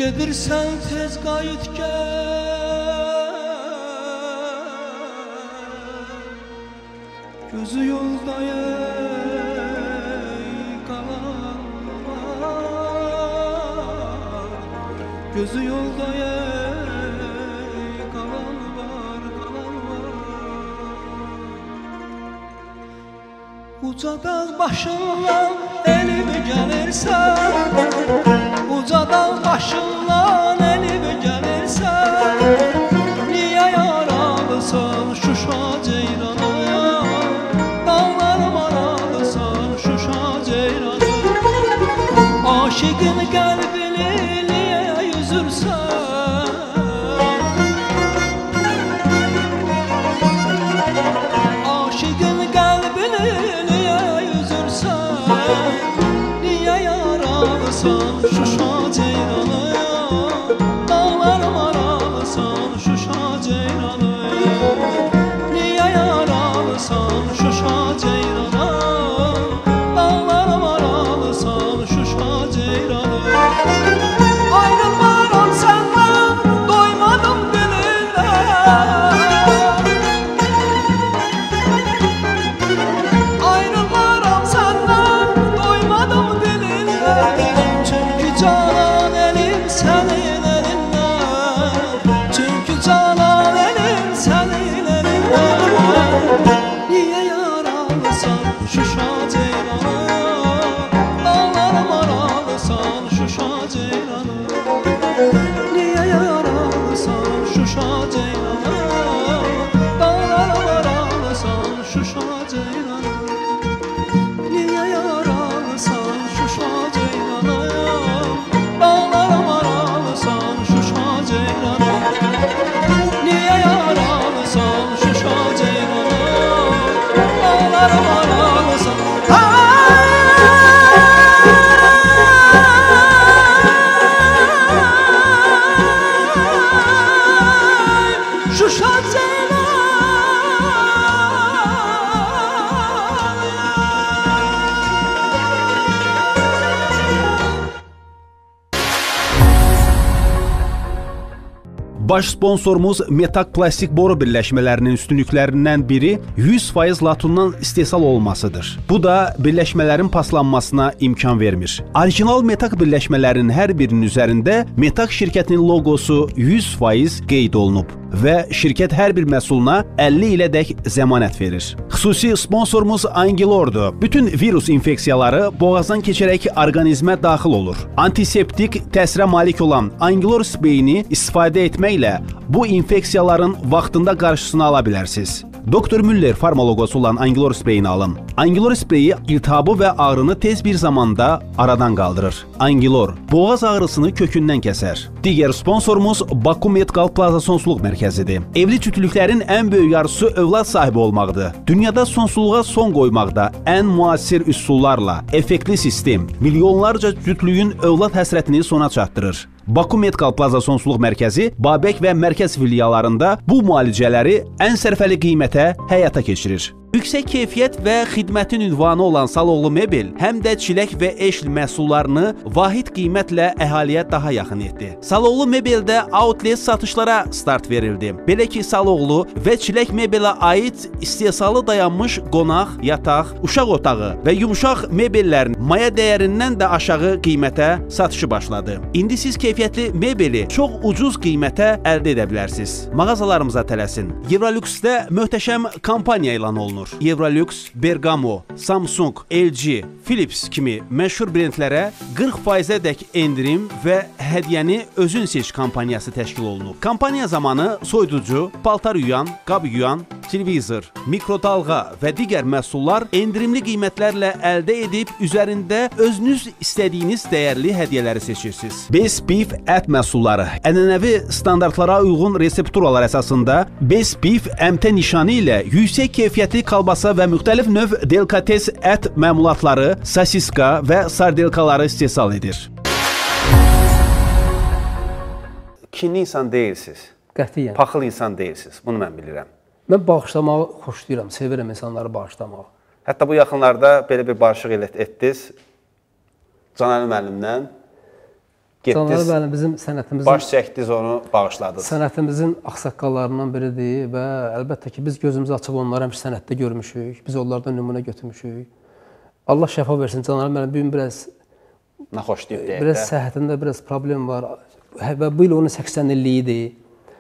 Gedirsən tez qayıt gəl, gözü yolda qalan var, gözü yolda qalan var, qalan var. Uca dağ başından elib gəlirsən, uca dağ başından elib gəlirsən, niyə yaralısan Şuşa ceyranı, dağlar maralısan Şuşa ceyranı, aşıqın qəlbini niyə yüzürsən, aşıqın qəlbini niyə yüzürsən, niyə yaralısan Şuşa ceyranı, dağlar maralısan Şuşa ceyranı, niyə yaralısan Şuşa ceyranı, dağlar maralısan Şuşa ceyranı. Ayrılmaram səndən, doymadım dilindən, ayrılmaram səndən, doymadım dilindən, çünki canan elim sənin elindən, çünki canan elim sənin elindən, niyə yaralısan Şuşa ceyranı, dağlar maralısan Şuşa ceyranı, niyə yaralısan Şuşa ceyranı, dağlar maralısan Şuşa ceyranı, niyə yaralısan Şuşa ceyranı, dağlar maralısan Şuşa ceyranı, niyə yaralısan Şuşa ceyranı, dağlar maralısan. Şuşa ceyranı. Baş sponsorumuz Metak plastik boru birləşmələrinin üstünlüklərindən biri yüz faiz latundan istehsal olmasıdır. Bu da birləşmələrin paslanmasına imkan vermir. Orijinal Metak birləşmələrinin hər birinin üzərində Metak şirkətinin logosu yüz faiz qeyd olunub və şirkət hər bir məhsuluna əlli ilədək zəmanət verir. Xüsusi sponsorumuz Angilordur. Bütün virus infeksiyaları boğazdan keçərək orqanizmə daxil olur. Antiseptik təsirə malik olan Angilor spreyini istifadə etməklə bu infeksiyaların vaxtında qarşısını ala bilərsiniz. Doktor Müller farma logosu olan Angilor spreyini alın. Angilor spreyi iltihabı və ağrını tez bir zamanda aradan qaldırır. Angilor boğaz ağrısını kökündən kəsər. Digər sponsorumuz Baku Medcal Plaza Sonsuzluq Mərkəzidir. Evli cütlüklərin ən böyük arzusu övlad sahibi olmaqdır. Dünyada sonsuzluğa son qoymaqda ən müasir üsullarla effektli sistem milyonlarca cütlüyün övlad həsrətini sona çatdırır. Baku Medcal Plaza Sonsuzluq Mərkəzi Babək və mərkəz filiallarında bu müalicələri ən sərfəli qiymətə həyata keçirir. Yüksək keyfiyyət və xidmətin ünvanı olan Saloğlu Mebel həm də çilək və eşl məhsullarını vahid qiymətlə əhaliyə daha yaxın etdi. Saloğlu Mebeldə outlet satışlara start verildi. Belə ki, Saloğlu və çilək mebelə aid istehsalı dayanmış qonaq, yataq, uşaq otağı və yumuşaq mebellərin maya dəyərindən də aşağı qiymətə satışı başladı. İndi siz keyfiyyətli mebeli çox ucuz qiymətə əldə edə bilərsiniz. Mağazalarımıza tələsin. Evrolüksdə möhtəşəm kampaniya elan olunur. Evrolüks, Bergamo, Samsung, L G, Philips kimi məşhur brendlərə qırx faizədək endirim və hədiyyəni özün seç kampaniyası təşkil olunub. Kampaniya zamanı soyuducu, paltar yuyan, qab yuyan, televizor, mikrodalğa və digər məhsullar endirimli qiymətlərlə əldə edib üzərində özünüz istədiyiniz dəyərli hədiyyələri seçirsiniz. Best Beef ət məhsulları ənənəvi standartlara uyğun resepturalar əsasında Best Beef M T nişanı ilə yüksək keyfiyyətli kalbasa və müxtəlif növ delikates ət məmulatları, sasiska və sardelkaları istehsal edir. Kinli insan deyilsiniz. Qətiyyən. Paxıl insan deyilsiniz. Bunu mən bilirəm. Mən bağışlamağı xoşlayıram, sevirəm insanları bağışlamağı. Hətta bu yaxınlarda belə bir barışıq etdiniz. Canəli müəllimlə Canlar getdiniz, bəli, bizim sənətimizin baş çəkdiniz, onu bağışladınız. sənətimizin ağsaqqallarından biridir və əlbəttə ki, biz gözümüzü açıb onları həmişə sənətdə görmüşük, biz onlardan nümunə götürmüşük. Allah şəfa versin canlar, mənim bir gün biraz Naxoş deyib deyək biraz də. səhhətində biraz problem var və bu il onun səksən illiyidir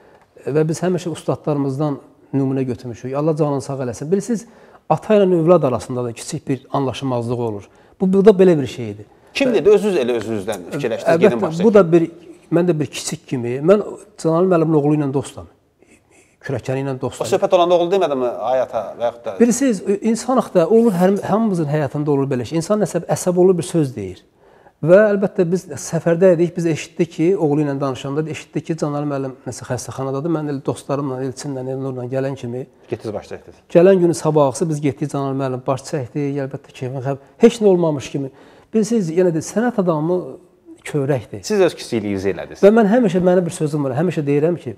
və biz həmişə ustadlarımızdan nümunə götürmüşük. Allah canını sağ eləsin. Bilirsiniz, ata ilə övlad arasında da kiçik bir anlaşılmazlıq olur. Bu, bu da belə bir şeydir. Kim dedi? Özünüz elə özünüzdən fikirləşdiniz, gedin başlayın. Bu da bir, mən də bir kiçik kimi, mən Canalı müəllimin oğlu ilə dostam. Kürəkəni ilə O dostam. söhbət olanda oğlu demədimi ayata və yaxud da? Bilirsiniz, insanıq da olur, hər, hamımızın həyatında olur belə şey. İnsan əsəb, əsəb olur, bir söz deyir. Və əlbəttə biz səfərdə idik, biz eşitdik ki, oğlu ilə danışanda eşitdik ki, Canalı müəllim nəsə xəstəxanadadır. Mən elə dostlarımla, Elçinlə, Elnurla gələn kimi Getdiniz baş çəkdiniz. gələn günü sabahısı biz getdik Canalı müəllim baş çəkdi, əlbəttə ki, heç nə olmamış kimi. Bilirsiniz, yenə də sənət adamı kövrəkdir. Siz öz kiçikliyinizi elədiniz. Və mən həmişə, mənim bir sözüm var, həmişə deyirəm ki,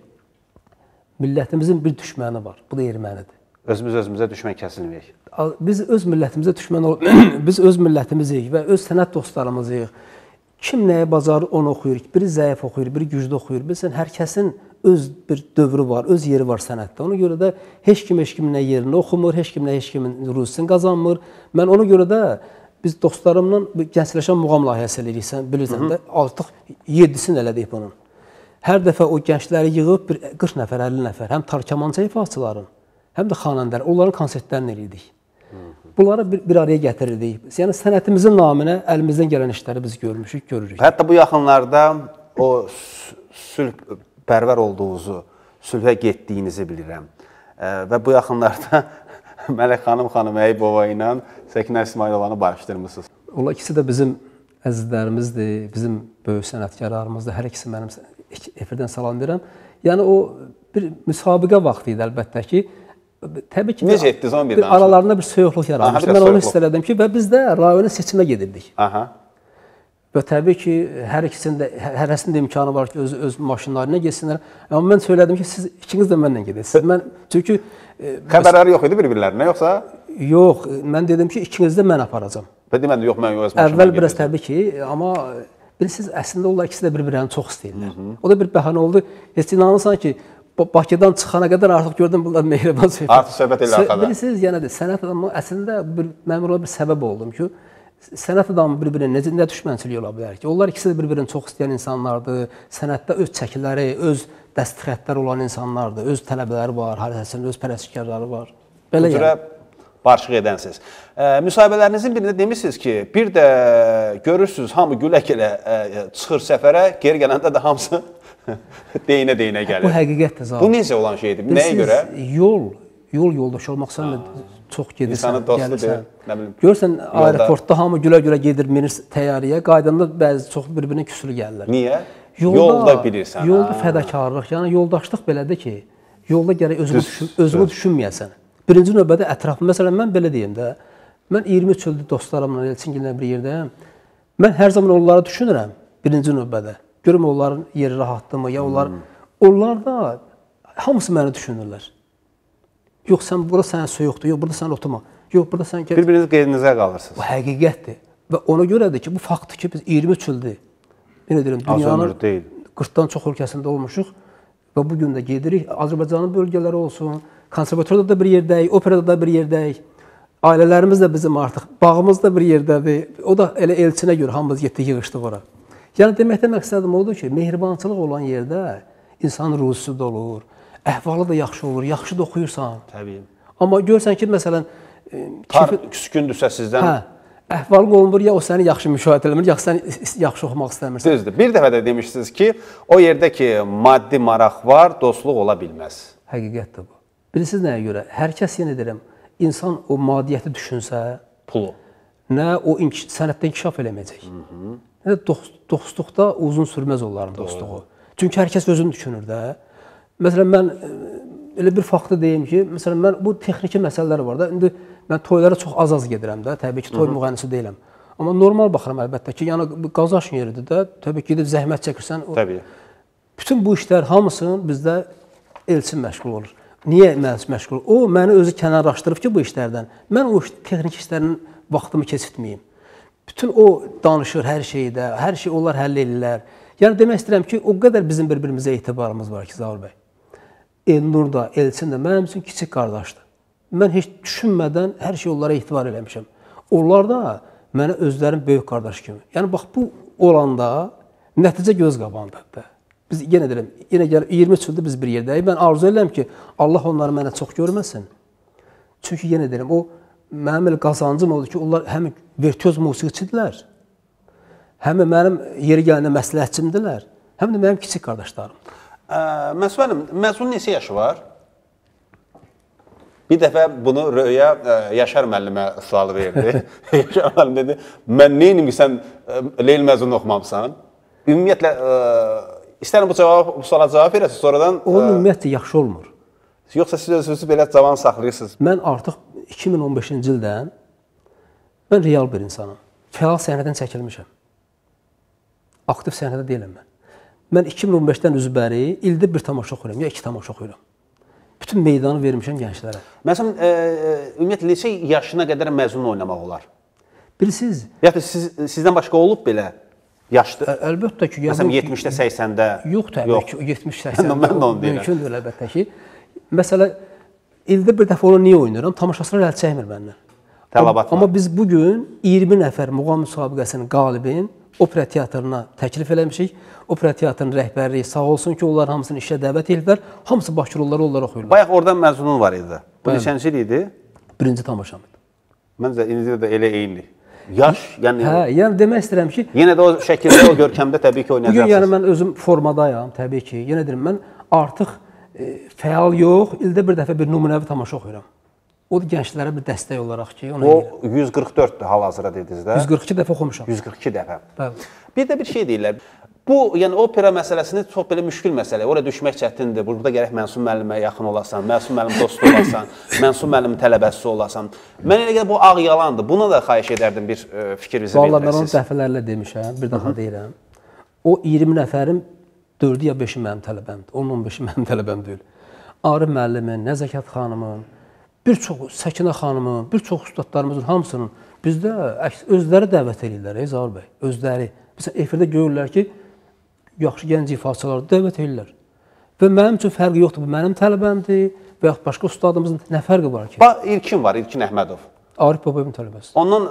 millətimizin bir düşməni var, bu da ermənidir. Özümüz özümüzə düşmən kəsilməyək. Biz öz millətimizə düşmən ol biz öz millətimizik və öz sənət dostlarımızıyıq. Kim nəyə bacarır onu oxuyur. Biri zəif oxuyur, biri güclü oxuyur. Bilirsən, hər kəsin öz bir dövrü var, öz yeri var sənətdə. Ona görə də heç kim heç kimin nə yerini oxumur, heç kim nə heç kimin ruzisini qazanmır. Mən ona görə də biz dostlarımla gəncləşən muğam layihəsi eləyirik, sən bilirsən də, artıq yeddisini elədik bunun. Hər dəfə o gəncləri yığıb bir qırx nəfər, əlli nəfər, həm tarkamanca ifaçıların, həm də xanəndələr, onların konsertlərini eləyirik. Bunları bir, bir araya gətirirdik. Yəni sənətimizin naminə əlimizdən gələn işləri biz görmüşük, görürük. Hətta bu yaxınlarda o sülh pərvər olduğunuzu, sülhə getdiyinizi bilirəm. Və bu yaxınlarda Mələk xanım xanım Əyibova ilə Səkinə İsmailovanı barışdırmısınız. Onlar ikisi də bizim əzizlərimizdir, bizim böyük sənətkarlarımızdır. Hər ikisi mənim efirdən salam verirəm. Yəni o bir müsabiqə vaxtı idi əlbəttə ki. Təbii ki, necə etdiniz onu bir danışın. Aralarında bir soyuqluq yaranmışdı. Mən onu hiss elədim ki, və biz də rayona seçimə gedirdik. Aha. Və təbii ki, hər ikisində, hərəsində imkanı var ki, öz, öz maşınlarına getsinlər. Amma mən söylədim ki, siz ikiniz də mənlə gedəsiniz. Mən, çünki... Xəbərləri yox idi bir-birlərinə, yoxsa? Yox, mən dedim ki, ikiniz də mən aparacam. Və demədim, yox, mən öz maşınına gedirdim. Əvvəl biraz təbii ki, amma bilirsiniz, əslində onlar ikisi də bir-birlərini çox istəyirlər. O da bir bəhanə oldu. Heç inanırsan ki, Bakıdan çıxana qədər artıq gördüm, bunlar mehriban söhbət. Artıq söhbət elə arxada. Bilirsiniz, yəni də sənət adamı əslində mənim orada bir səbəb oldum ki, sənət adamı bir-birinə necə nə düşmənçiliyi ola bilər ki? Onlar ikisi də bir-birini çox istəyən insanlardır. Sənətdə öz çəkiləri, öz dəstxətləri olan insanlardır. Öz tələbələri var, hərəsinin öz pərəstişkarları var. Belə yəni. Barışıq edənsiniz. Müsahibələrinizin birində demişsiniz ki, bir də görürsünüz, hamı gülək elə çıxır səfərə, geri gələndə də hamısı deyinə-deyinə gəlir. Bu həqiqətdir zaten. Bu necə olan şeydir? Nəyə görə? Yol, yol yoldaş olmaq sən çox gedirsən, gəlirsən. Görürsən, aeroportda hamı gülə-gülə gedir, minir təyyarəyə, qaydanda bəzi çox bir-birinə küsülü gəlirlər. Niyə? Yolda bilirsən. Yolda fədakarlıq, yəni yoldaşlıq belədir ki, yolda gərək özünü düşünməyəsən. Birinci növbədə ətrafım, məsələn, mən belə deyim də, mən iyirmi üç ildir dostlarımla, Elçingillə bir yerdəyəm. Mən hər zaman onları düşünürəm, birinci növbədə. Görüm onların yeri rahatdırmı, ya onlar... Onlar da hamısı məni düşünürlər. Yox, sən burada sənə soyuqdur, yox, burada sən oturma. Yox, burada sən... Bir-biriniz qeyrinizə qalırsınız. Bu həqiqətdir. Və ona görədir ki, bu faktdır ki, biz iyirmi üç ildir, yenə deyirəm, dünyanın qırxdan çox ölkəsində olmuşuq və bugün də gedirik, Azərbaycanın bölgələri olsun, konservatoriyada da bir yerdəyik, operada da bir yerdəyik, ailələrimiz də bizim artıq, bağımız da bir yerdədir. O da elə elçinə görə hamımız getdik, yığışdıq ora. Yəni, deməkdə məqsədim odur ki, mehribançılıq olan yerdə insanın ruzusu da olur, əhvalı da yaxşı olur, yaxşı da oxuyursan. Təbii. Amma görsən ki, məsələn... Tar küskündürsə sizdən... Hə, əhvalı olunur, ya o səni yaxşı müşahidə eləmir, ya sən yaxşı oxumaq istəmirsən. Düzdür. Bir dəfə də demişsiniz ki, o yerdə ki, maddi maraq var, dostluq ola bilməz. Həqiqətdir bu. Bilirsiniz nəyə görə? Hər kəs, yenə deyirəm, insan o madiyyəti düşünsə... Pulu. Nə o sənətdə inkişaf eləməyəcək. Nə də dostluqda uzun sürməz onların dostluğu. Çünki hər kəs özünü düşünür də. Məsələn, mən elə bir faktı deyim ki, məsələn, mən bu texniki məsələlər var da, indi mən toylara çox az-az gedirəm də, təbii ki, toy müğənnisi deyiləm. Amma normal baxıram əlbəttə ki, yəni qazaş yeridir də, təbii ki, zəhmət çəkirsən. Təbii. Bütün bu işlər hamısının bizdə elçin məşğul olur. Niyə məşğul olur? O, məni özü kənarlaşdırıb ki, bu işlərdən. Mən o texnik işlərin vaxtımı keçirtməyim. Bütün o danışır hər şeydə, hər şey onlar həll edirlər. Yəni demək istəyirəm ki, o qədər bizim bir-birimizə etibarımız var ki, Zaur bəy. Elnur da, Elçin də mənim üçün kiçik qardaşdır. Mən heç düşünmədən hər şey onlara etibar eləmişəm. Onlar da mənə özlərinin böyük qardaşı kimi. Yəni bax bu olanda nəticə göz qabağındadır. Biz yenə deyirəm, yenə gəl iyirmi üç ildir biz bir yerdəyik. Mən arzu edirəm ki, Allah onları mənə çox görməsin. Çünki yenə deyirəm, o mənim elə qazancım oldu ki, onlar həm virtuoz musiqiçidirlər, həm mənim yeri gələndə məsləhətçimdirlər, həm də mənim kiçik qardaşlarımdır. Məsud müəllim, Məzunun neçə yaşı var? Bir dəfə bunu Röya Yaşar müəllimə sualı verdi. Yaşar müəllim dedi, mən neynim ki, sən Leyl Məzununu oxumamısan? Ümumiyyətlə, istəyirəm bu, cavab, bu suala cavab verəsiniz, sonradan... O, ümumiyyətlə yaxşı olmur. Yoxsa siz özünüzü belə cavan saxlayırsınız? Mən artıq iki min on beşinci ildən mən real bir insanım. Fəal səhnədən çəkilmişəm. Aktiv səhnədə deyiləm mən. Mən iki min on beşdən üzbəri ildə bir tamaşa oxuyuram, ya iki tamaşa oxuyuram. Bütün meydanı vermişəm gənclərə. Məsələn, e, ümumiyyətlə, neçə yaşına qədər Məzun oynamaq olar? Bilirsiniz... Ya da siz, sizdən başqa olub belə yaşlı? Əl əlbəttə ki... Məsələn, yetmişdə, səksəndə... Yox, təbii ki, yetmiş səksəndə mən də onu deyirəm. Mümkündür, əlbəttə ki. Məsələ, ildə bir dəfə onu niyə oynayıram? Tamaşaçılar əl çəkmir məndən. Tələbat var. Amma biz bugün iyirmi nəfər muğam müsabiqəsinin qalibin opera teatrına təklif eləmişik. Opera teatrının rəhbərliyi sağ olsun ki, onlar hamısını işə dəvət ediblər. Hamısı Bakırlıları onlar oxuyurlar. Bayaq oradan Məzunun var idi. Bu neçənci il idi? Birinci tamaşam idi. Məncə, indi də elə eyni. Yaş, yəni... Hə, yəni demək istəyirəm ki... Yenə də o şəkildə, o görkəmdə təbii ki, oynayacaqsınız. Bugün yəni mən özüm formadayam, təbii ki. Yenə deyirəm, mən artıq e, fəal yox, ildə bir dəfə bir nümunəvi tamaşa oxuyuram. O da gənclərə bir dəstək olaraq ki, ona o görə. yüz qırx dörddür hal-hazırda dediniz də. yüz qırx iki dəfə oxumuşam. yüz qırx iki dəfə. Bəli. Bir də bir şey deyirlər. Bu, yəni opera məsələsini çox belə müşkül məsələ. Oraya düşmək çətindir. Burada gərək Mənsum müəllimə yaxın olasan, Mənsum müəllim dostu olasan, Mənsum müəllim tələbəsi olasan. Mən elə gəlir bu ağ yalandır. Buna da xahiş edərdim bir e, fikir bizə Vallahi mən onu bildirəsiniz. dəfələrlə demişəm, bir daha deyirəm. O iyirmi nəfərin dördü ya beşi mənim tələbəmdir, on on beşi mənim tələbəm deyil. Arif müəllimin, Nəzakət xanımın, bir çox Səkinə xanımın, bir çox ustadlarımızın hamısının bizdə özləri dəvət edirlər, Zaur bəy, özləri. Məsələn, efirdə görürlər ki, yaxşı gənc ifaçıları dəvət edirlər. Və mənim üçün fərqi yoxdur, bu mənim tələbəmdir və yaxud başqa ustadımızın nə fərqi var ki? Bax, İlkin var, İlkin Əhmədov. Arif babayın tələbəsi. Ondan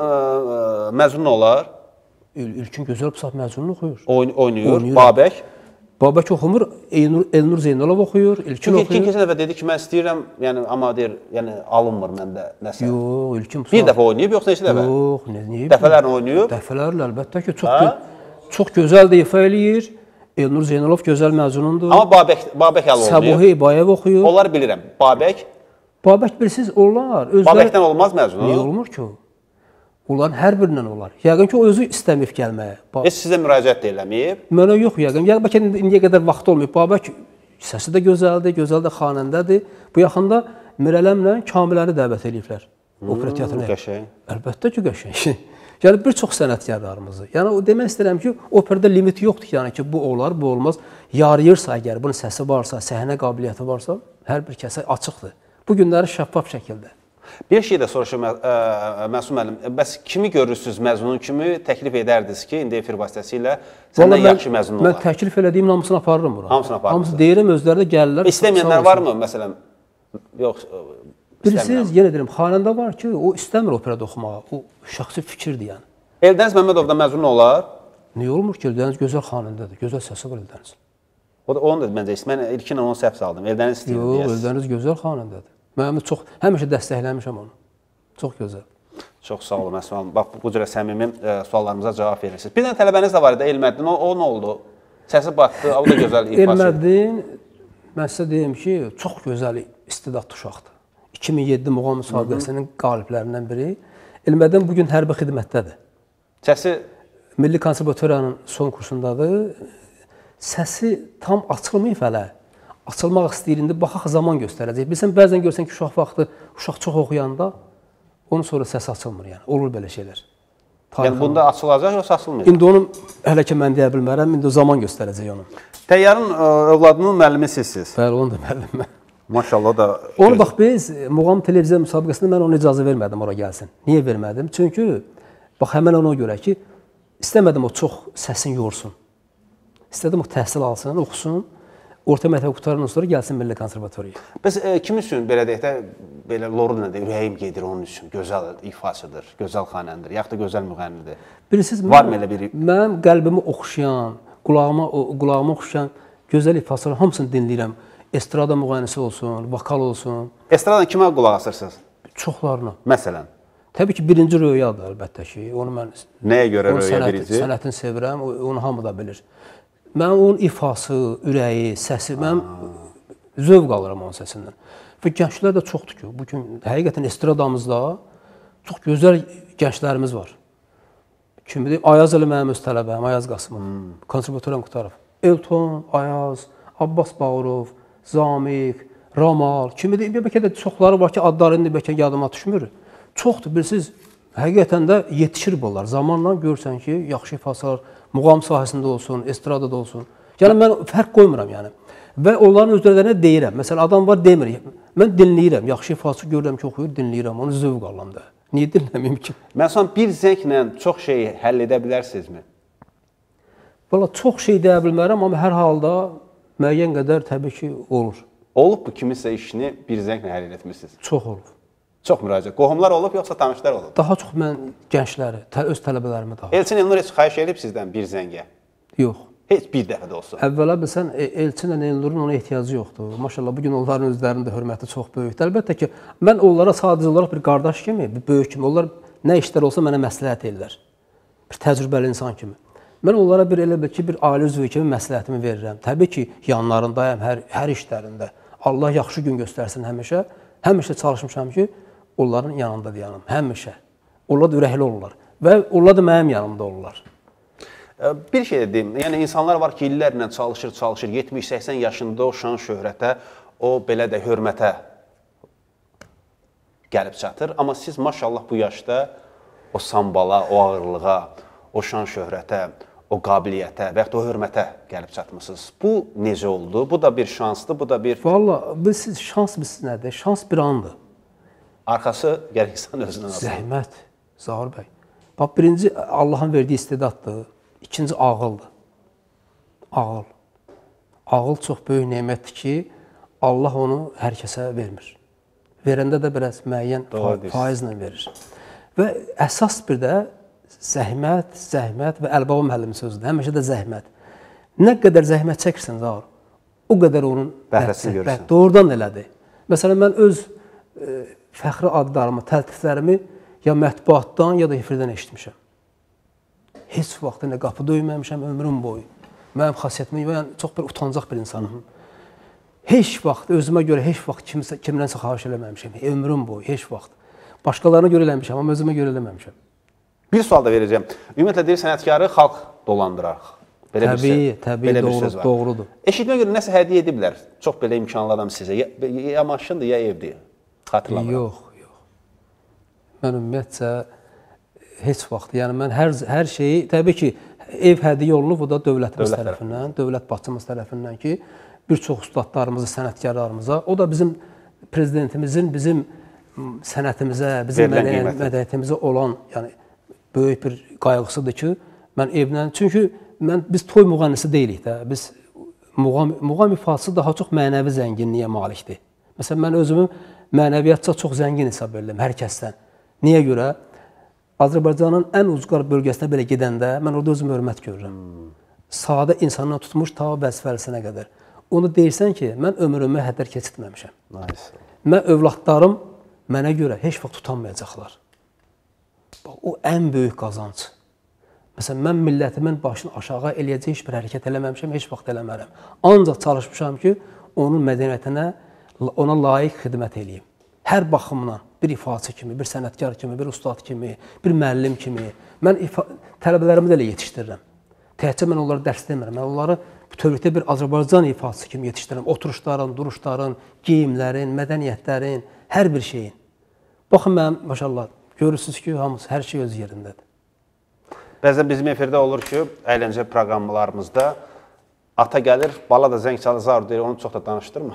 ə, məzun olar. İl, İlkin gözəl pusat məzununu oxuyur. Oyn oynayır, Oynayır. Babək. Babək oxumur, Elnur, Elnur Zeynalov oxuyur, İlkin Çünki oxuyur. İlkin keçən dəfə dedi ki, mən istəyirəm, yəni, amma deyir, yəni, alınmır məndə nəsə. Yox, İlkin pusat. Bir dəfə oynayıb, yoxsa neçə dəfə? Yox, nə, niyə? Dəfələrlə oynayıb. Dəfələrlə, əlbəttə ki, çox, gö çox gözəl də ifa eləyir. Elnur Zeynalov gözəl məzunundur. Amma Babək, Babək əl oynayıb. Səbuhi İbayev oxuyur. Onları bilirəm. Babək. Babək bilirsiniz, onlar özləri... Babəkdən olmaz məzunu. Niyə olmur ki o? Onların hər birindən olar. Yəqin ki, o özü istəməyib gəlməyə. Heç sizə müraciət də eləməyib. Mənə yox, yəqin. Yəqin ki, indiyə qədər vaxt olmayıb. Babək səsi də gözəldir, gözəl də xanəndədir. Bu yaxında Mirələmlə Kamiləri dəvət ediblər. Opera teatrına. Qəşəng. Əlbəttə ki, qəşəng. Yəni, bir çox sənətkarlarımızı. Yəni, o demək istəyirəm ki, operada limit yoxdur ki, yəni ki, bu olar, bu olmaz. Yarıyırsa əgər, bunun səsi varsa, səhnə qabiliyyəti varsa, hər bir kəsə açıqdır. Bu günləri şəffaf şəkildə. Bir şey də soruşum, Mənsum müəllim, bəs kimi görürsünüz məzunun kimi təklif edərdiniz ki, indi efir vasitəsilə səndən yaxşı məzun olar? Mən təklif elədiyim hamısını aparırım bura. Hamısını aparırsınız? Hamısı deyirəm, özləri də gəlirlər. İstəməyənlər varmı, məsələn? Yox, bilirsiniz, yenə deyirəm, xanəndə var ki, o istəmir operada oxumağa. O şəxsi fikirdir yəni. Eldəniz Məmmədov da məzun olar? Niyə olmur ki, Eldəniz gözəl xanəndədir, gözəl səsi var Eldəniz. O da onu da məncə istəyir. Mən ilkin onu səhv saldım. Eldəniz istəyir deyəsiniz. deyəsiniz. Yox, Eldəniz gözəl xanəndədir. Mən çox, həmişə dəstəkləmişəm onu. Çox gözəl. Çox sağ olun, Məsum müəllim. Bax, bu cürə səmimi e, suallarımıza cavab verirsiniz. Bir dənə tələbəniz də var idi, Elməddin. O, o nə oldu? Səsi batdı, o da gözəl ifaçı. Elməddin, mən sizə deyim ki, çox gözəl istedadlı uşaqdır. iki min yeddi muğam müsabiqəsinin qaliblərindən biri. Elməddin bugün hərbi xidmətdədir. Səsi Milli Konservatoriyanın son kursundadır. Səsi tam açılmayıb hələ. Açılmaq istəyir, indi baxaq zaman göstərəcək. Bilsən, bəzən görsən ki, uşaq vaxtı, uşaq çox oxuyanda, onun sonra səsi açılmır yəni. Olur belə şeylər. Yəni, bunda açılacaq, yoxsa açılmayacaq? İndi onu hələ ki, mən deyə bilmərəm, indi zaman göstərəcək onu. Təyyarın övladının müəllimi sizsiniz. Bəli, onu da müəllim mən. Maşallah da... Onu bax, biz muğam televiziya müsabiqəsində mən ona icazə vermədim, ora gəlsin. Niyə vermədim? Çünki, bax, həmən ona görə ki, istəmədim o çox səsin yorsun. İstədim o təhsil alsın, oxusun, orta məktəb qutarandan sonra gəlsin Milli Konservatoriyaya. Bəs e, kim üçün belə deyək də, belə loru nədir, ürəyim gedir onun üçün, gözəl ifaçıdır, gözəl xanəndir, yaxud da gözəl müğənnidir. Bilirsiniz, var mı elə biri? Mənim qəlbimi oxşayan, qulağıma, qulağıma oxşayan gözəl ifaçıların hamısını dinləyirəm. Estrada müğənnisi olsun, vokal olsun. Estradan kimə qulaq asırsınız? Çoxlarına. Məsələn? Təbii ki, birinci Röyadır əlbəttə ki. Onu mən Nəyə görə Röya birinci? Sənətini sevirəm, onu hamı da bilir. Mən onun ifası, ürəyi, səsi, mən zövq alıram onun səsindən. Və gənclər də çoxdur ki, bugün həqiqətən estradamızda çox gözəl gənclərimiz var. Kimidir? Ayaz elə mənim öz tələbəm, Ayaz Qasımov, hmm. konservatoriyanı qutarıb. Elton, Ayaz, Abbas Bağırov, Zamiq, Ramal, kimidir? Bəlkə də çoxları var ki, adları indi bəlkə yadıma düşmür. Çoxdur, bilirsiniz, həqiqətən də yetişir bunlar. Zamanla görsən ki, yaxşı ifaçılar muğam sahəsində olsun, estradada olsun. Yəni, mən fərq qoymuram, yəni. Və onların özlərine deyirəm. Məsələn, adam var, demir. Mən dinləyirəm, yaxşı ifaçı görürəm ki, oxuyur, dinləyirəm, onu zövq alıram da. Niyə dinləməyim ki? Məsələn, bir zənglə çox şeyi həll edə bilərsinizmi? Valla, çox şey deyə bilmərəm, amma hər halda müəyyən qədər təbii ki, olur. Olub bu kimisə işini bir zənglə həll etmişsiniz? Çox olub. Çox müraciət. Qohumlar olub, yoxsa tanışlar olub? Daha çox mən gəncləri, öz tələbələrimi daha. Elçin Elnur heç xahiş edib sizdən bir zəngə? Yox. Heç bir dəfə də olsun. Əvvəla bilsən, Elçin Elnurun ona ehtiyacı yoxdur. Maşallah, bugün onların özlərinin də hörməti çox böyükdür. Əlbəttə ki, mən onlara sadəcə olaraq bir qardaş kimi, bir böyük kimi, onlar nə işlər olsa mənə məsləhət edirlər. Bir təcrübəli insan kimi. Mən onlara bir elə bil ki, bir ailə üzvü kimi məsləhətimi verirəm. Təbii ki, yanlarındayım hər, hər işlərində. Allah yaxşı gün göstərsin həmişə. Həmişə çalışmışam ki, onların yanında dayanım, həmişə. Onlar da ürəkli olurlar və onlar da mənim yanımda olurlar. Bir şey də deyim, yəni insanlar var ki, illərlə çalışır, çalışır, yetmiş səksən yaşında o şan şöhrətə, o belə də hörmətə gəlib çatır. Amma siz maşallah bu yaşda o sambala, o ağırlığa, o şan şöhrətə, o qabiliyyətə və yaxud da o hörmətə gəlib çatmışsınız. Bu necə oldu? Bu da bir şansdır, bu da bir... Valla, siz şans bilsiniz nədir? Şans bir andır. Arxası gəlir insan özündən asılır. Zəhmət, Zahir bəy. Bax, birinci Allahın verdiyi istedaddır, ikinci ağıldır. Ağıl. Ağıl çox böyük nemətdir ki, Allah onu hər kəsə vermir. Verəndə də biraz müəyyən faizlə verir. Və əsas bir də zəhmət, zəhmət və Əlibaba müəllimin sözüdür. Həmişə də zəhmət. Nə qədər zəhmət çəkirsən, Zahir, o qədər onun bəhrəsini görürsən. Doğrudan elədir. Məsələn, mən öz e, fəxri adlarımı, təltiflərimi ya mətbuatdan, ya da efirdən eşitmişəm. Heç vaxt nə qapı döyməmişəm ömrüm boyu. Mənim xasiyyətim, yəni çox bir utancaq bir insanım. Heç vaxt, özümə görə heç vaxt kimsə, kimlənsə xahiş eləməmişəm. Ömrüm boyu, heç vaxt. Başqalarına görə eləmişəm, amma özümə görə eləməmişəm. Bir sual da verəcəm. Ümumiyyətlə deyir, sənətkarı xalq dolandıraq. Belə təbii, bir, təbii, belə doğru, bir söz var. Doğrudur. Eşitmə görə nəsə hədiyyə ediblər. Çox belə imkanlı adam sizə. Ya, ya maşındır, ya evdir. Xatırlamıram. Yox, yox. Mən ümumiyyətcə heç vaxt, yəni mən hər, hər şeyi, təbii ki, ev hədiyyə olunub, o da dövlətimiz dövlət tərəfindən, dövlət başçımız tərəfindən ki, bir çox ustadlarımıza, sənətkarlarımıza, o da bizim prezidentimizin bizim sənətimizə, bizim mədəniyyətimizə olan, yəni böyük bir qayğısıdır ki, mən evlə, çünki mən, biz toy müğənnisi deyilik də, biz muğam, muğam ifadəsi daha çox mənəvi zənginliyə malikdir. Məsələn, mən özümü mənəviyyatca çox zəngin hesab edirəm hər kəsdən. Niyə görə? Azərbaycanın ən ucqar bölgəsinə belə gedəndə mən orada özümü hörmət görürəm. Hmm. Sadə insandan tutmuş ta vəzifəlisinə qədər. Onu deyirsən ki, mən ömrümü hədər keçirtməmişəm. Nice. Mən övladlarım mənə görə heç vaxt tutanmayacaqlar. O ən böyük qazanc. Məsələn, mən millətimin başını aşağı eləyəcək heç bir hərəkət eləməmişəm, heç vaxt eləmərəm. Ancaq çalışmışam ki, onun mədəniyyətinə, ona layiq xidmət eləyim. Hər baxımdan, bir ifaçı kimi, bir sənətkar kimi, bir ustad kimi, bir müəllim kimi, mən tələbələrimi də elə yetişdirirəm. Təhcə mən onları dərs demirəm, mən onları bütövlükdə bir Azərbaycan ifaçısı kimi yetişdirirəm. Oturuşların, duruşların, geyimlərin, mədəniyyətlərin, hər bir şeyin. Baxın mənim, maşallah, görürsünüz ki, hamısı, hər şey öz yerindədir. Bəzən bizim efirdə olur ki, əyləncə proqramlarımızda ata gəlir, bala da zəng çalır, zar deyir, onu çox da danışdırma.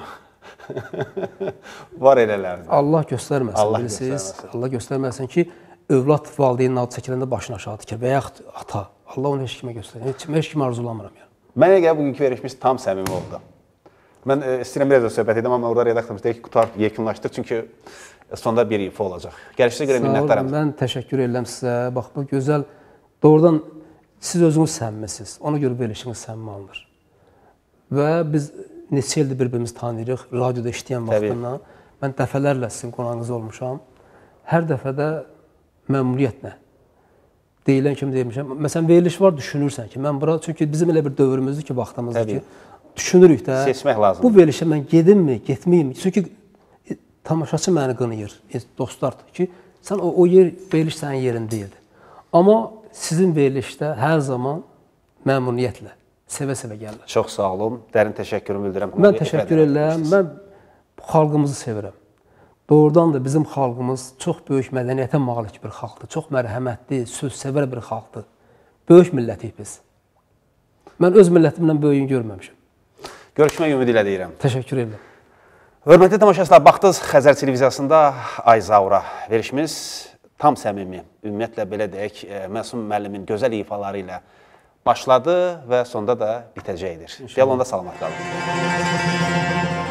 Var elələrdir. Allah göstərməsin, Allah bilirsiniz. göstərməsin. Allah göstərməsin ki, övlad valideynin adı çəkiləndə başını aşağı dikir və yaxud ata. Allah onu heç kimə göstərir. Heç, heç kimi arzulamıram. Yəni. Mənə gələ bugünkü verilişimiz tam səmimi oldu. Mən e, istəyirəm biraz da söhbət edim, amma orada redaktorumuz deyək ki, qutar yekunlaşdıq, çünki sonda bir ifa olacaq. Gəlişinizə görə minnətdaram. Mən təşəkkür edirəm sizə. Bax, bu gözəl, doğrudan siz özünüz səmmisiniz. Ona görə verilişiniz səmimi alınır. Və biz neçə ildir bir-birimizi tanıyırıq, radioda işləyən vaxtından. Mən dəfələrlə sizin qonağınız olmuşam. Hər dəfədə məmnuniyyətlə deyilən kimi deymişəm. Məsələn, veriliş var, düşünürsən ki, mən bura, çünki bizim elə bir dövrümüzdür ki, vaxtımızdır ki, düşünürük də. Seçmək lazımdır. Bu verilişə mən gedimmi, getməyim? Çünki tamaşaçı məni qınıyır, dostlar ki, sən o, o yer, veriliş sənin yerin deyildi. Amma sizin verilişdə hər zaman məmnuniyyətlə, sevə-sevə gəlirlər. Çox sağ olun, dərin təşəkkürümü bildirəm. Mən təşəkkür edirəm, mən xalqımızı sevirəm. Doğrudan da bizim xalqımız çox böyük mədəniyyətə malik bir xalqdır, çox mərhəmətli, sözsevər bir xalqdır. Böyük millətiyik biz. Mən öz millətimdən böyüyünü görməmişəm. Görüşmək ümidi ilə deyirəm. Təşəkkür edirəm. Hörmətli tamaşaçılar, baxdınız Xəzər televiziyasında Ayzaura verişimiz tam səmimi, ümumiyyətlə belə deyək, Məsum müəllimin gözəl ifaları ilə başladı və sonda da bitəcəkdir. Gəl onda salamat qalın.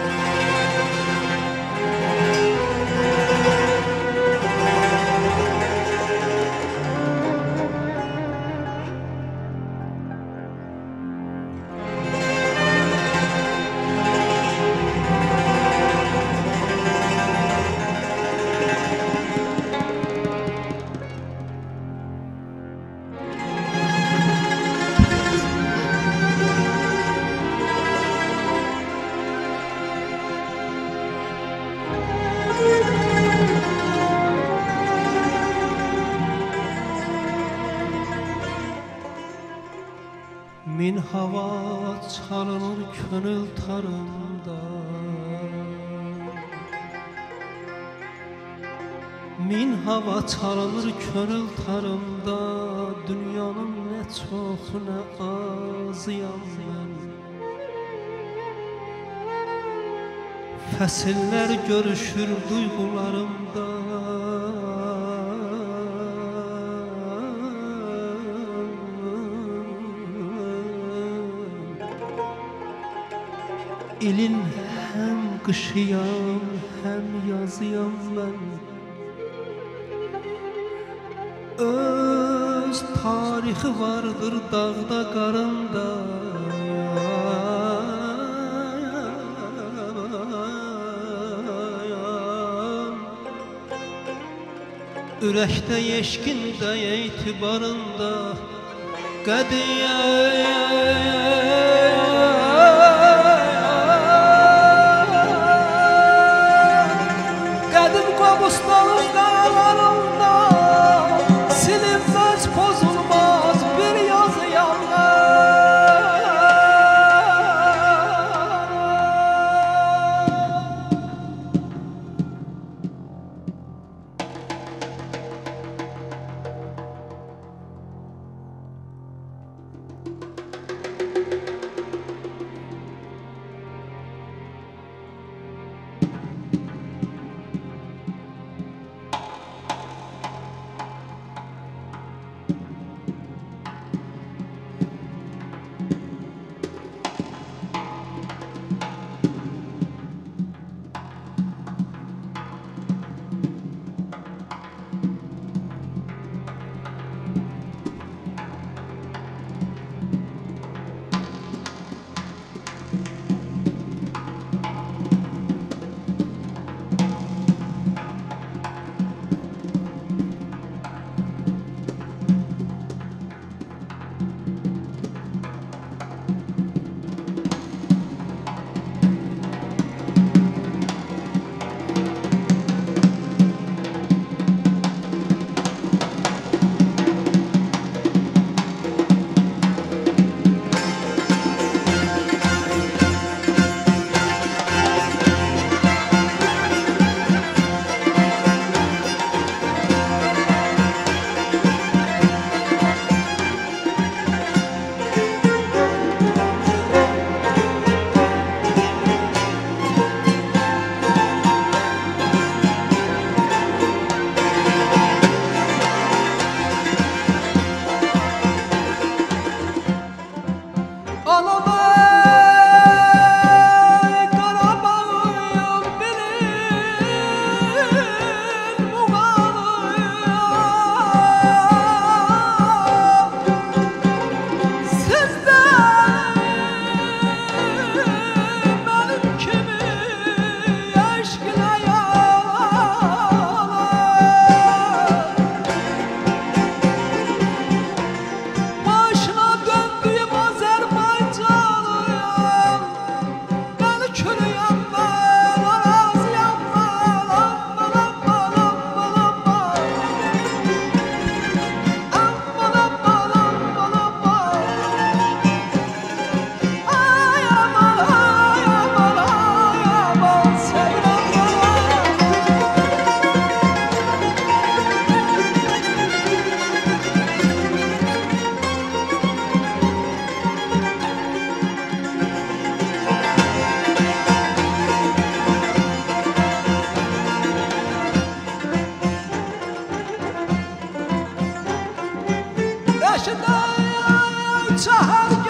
Min hava çalınır könül tarımda, min hava çalınır könül tarımda, dünyanın ne çok ne azıyam ben. Fəsillər görüşür duygularımda, İlin hem kışıyam hem yazıyam ben. Öz tarihi vardır dağda qarında, ürəkdə yeşkində etibarında qədiyə qədim qobustanın qayalarında silinməz, pozulmaz bir yazıyam yaşında çahar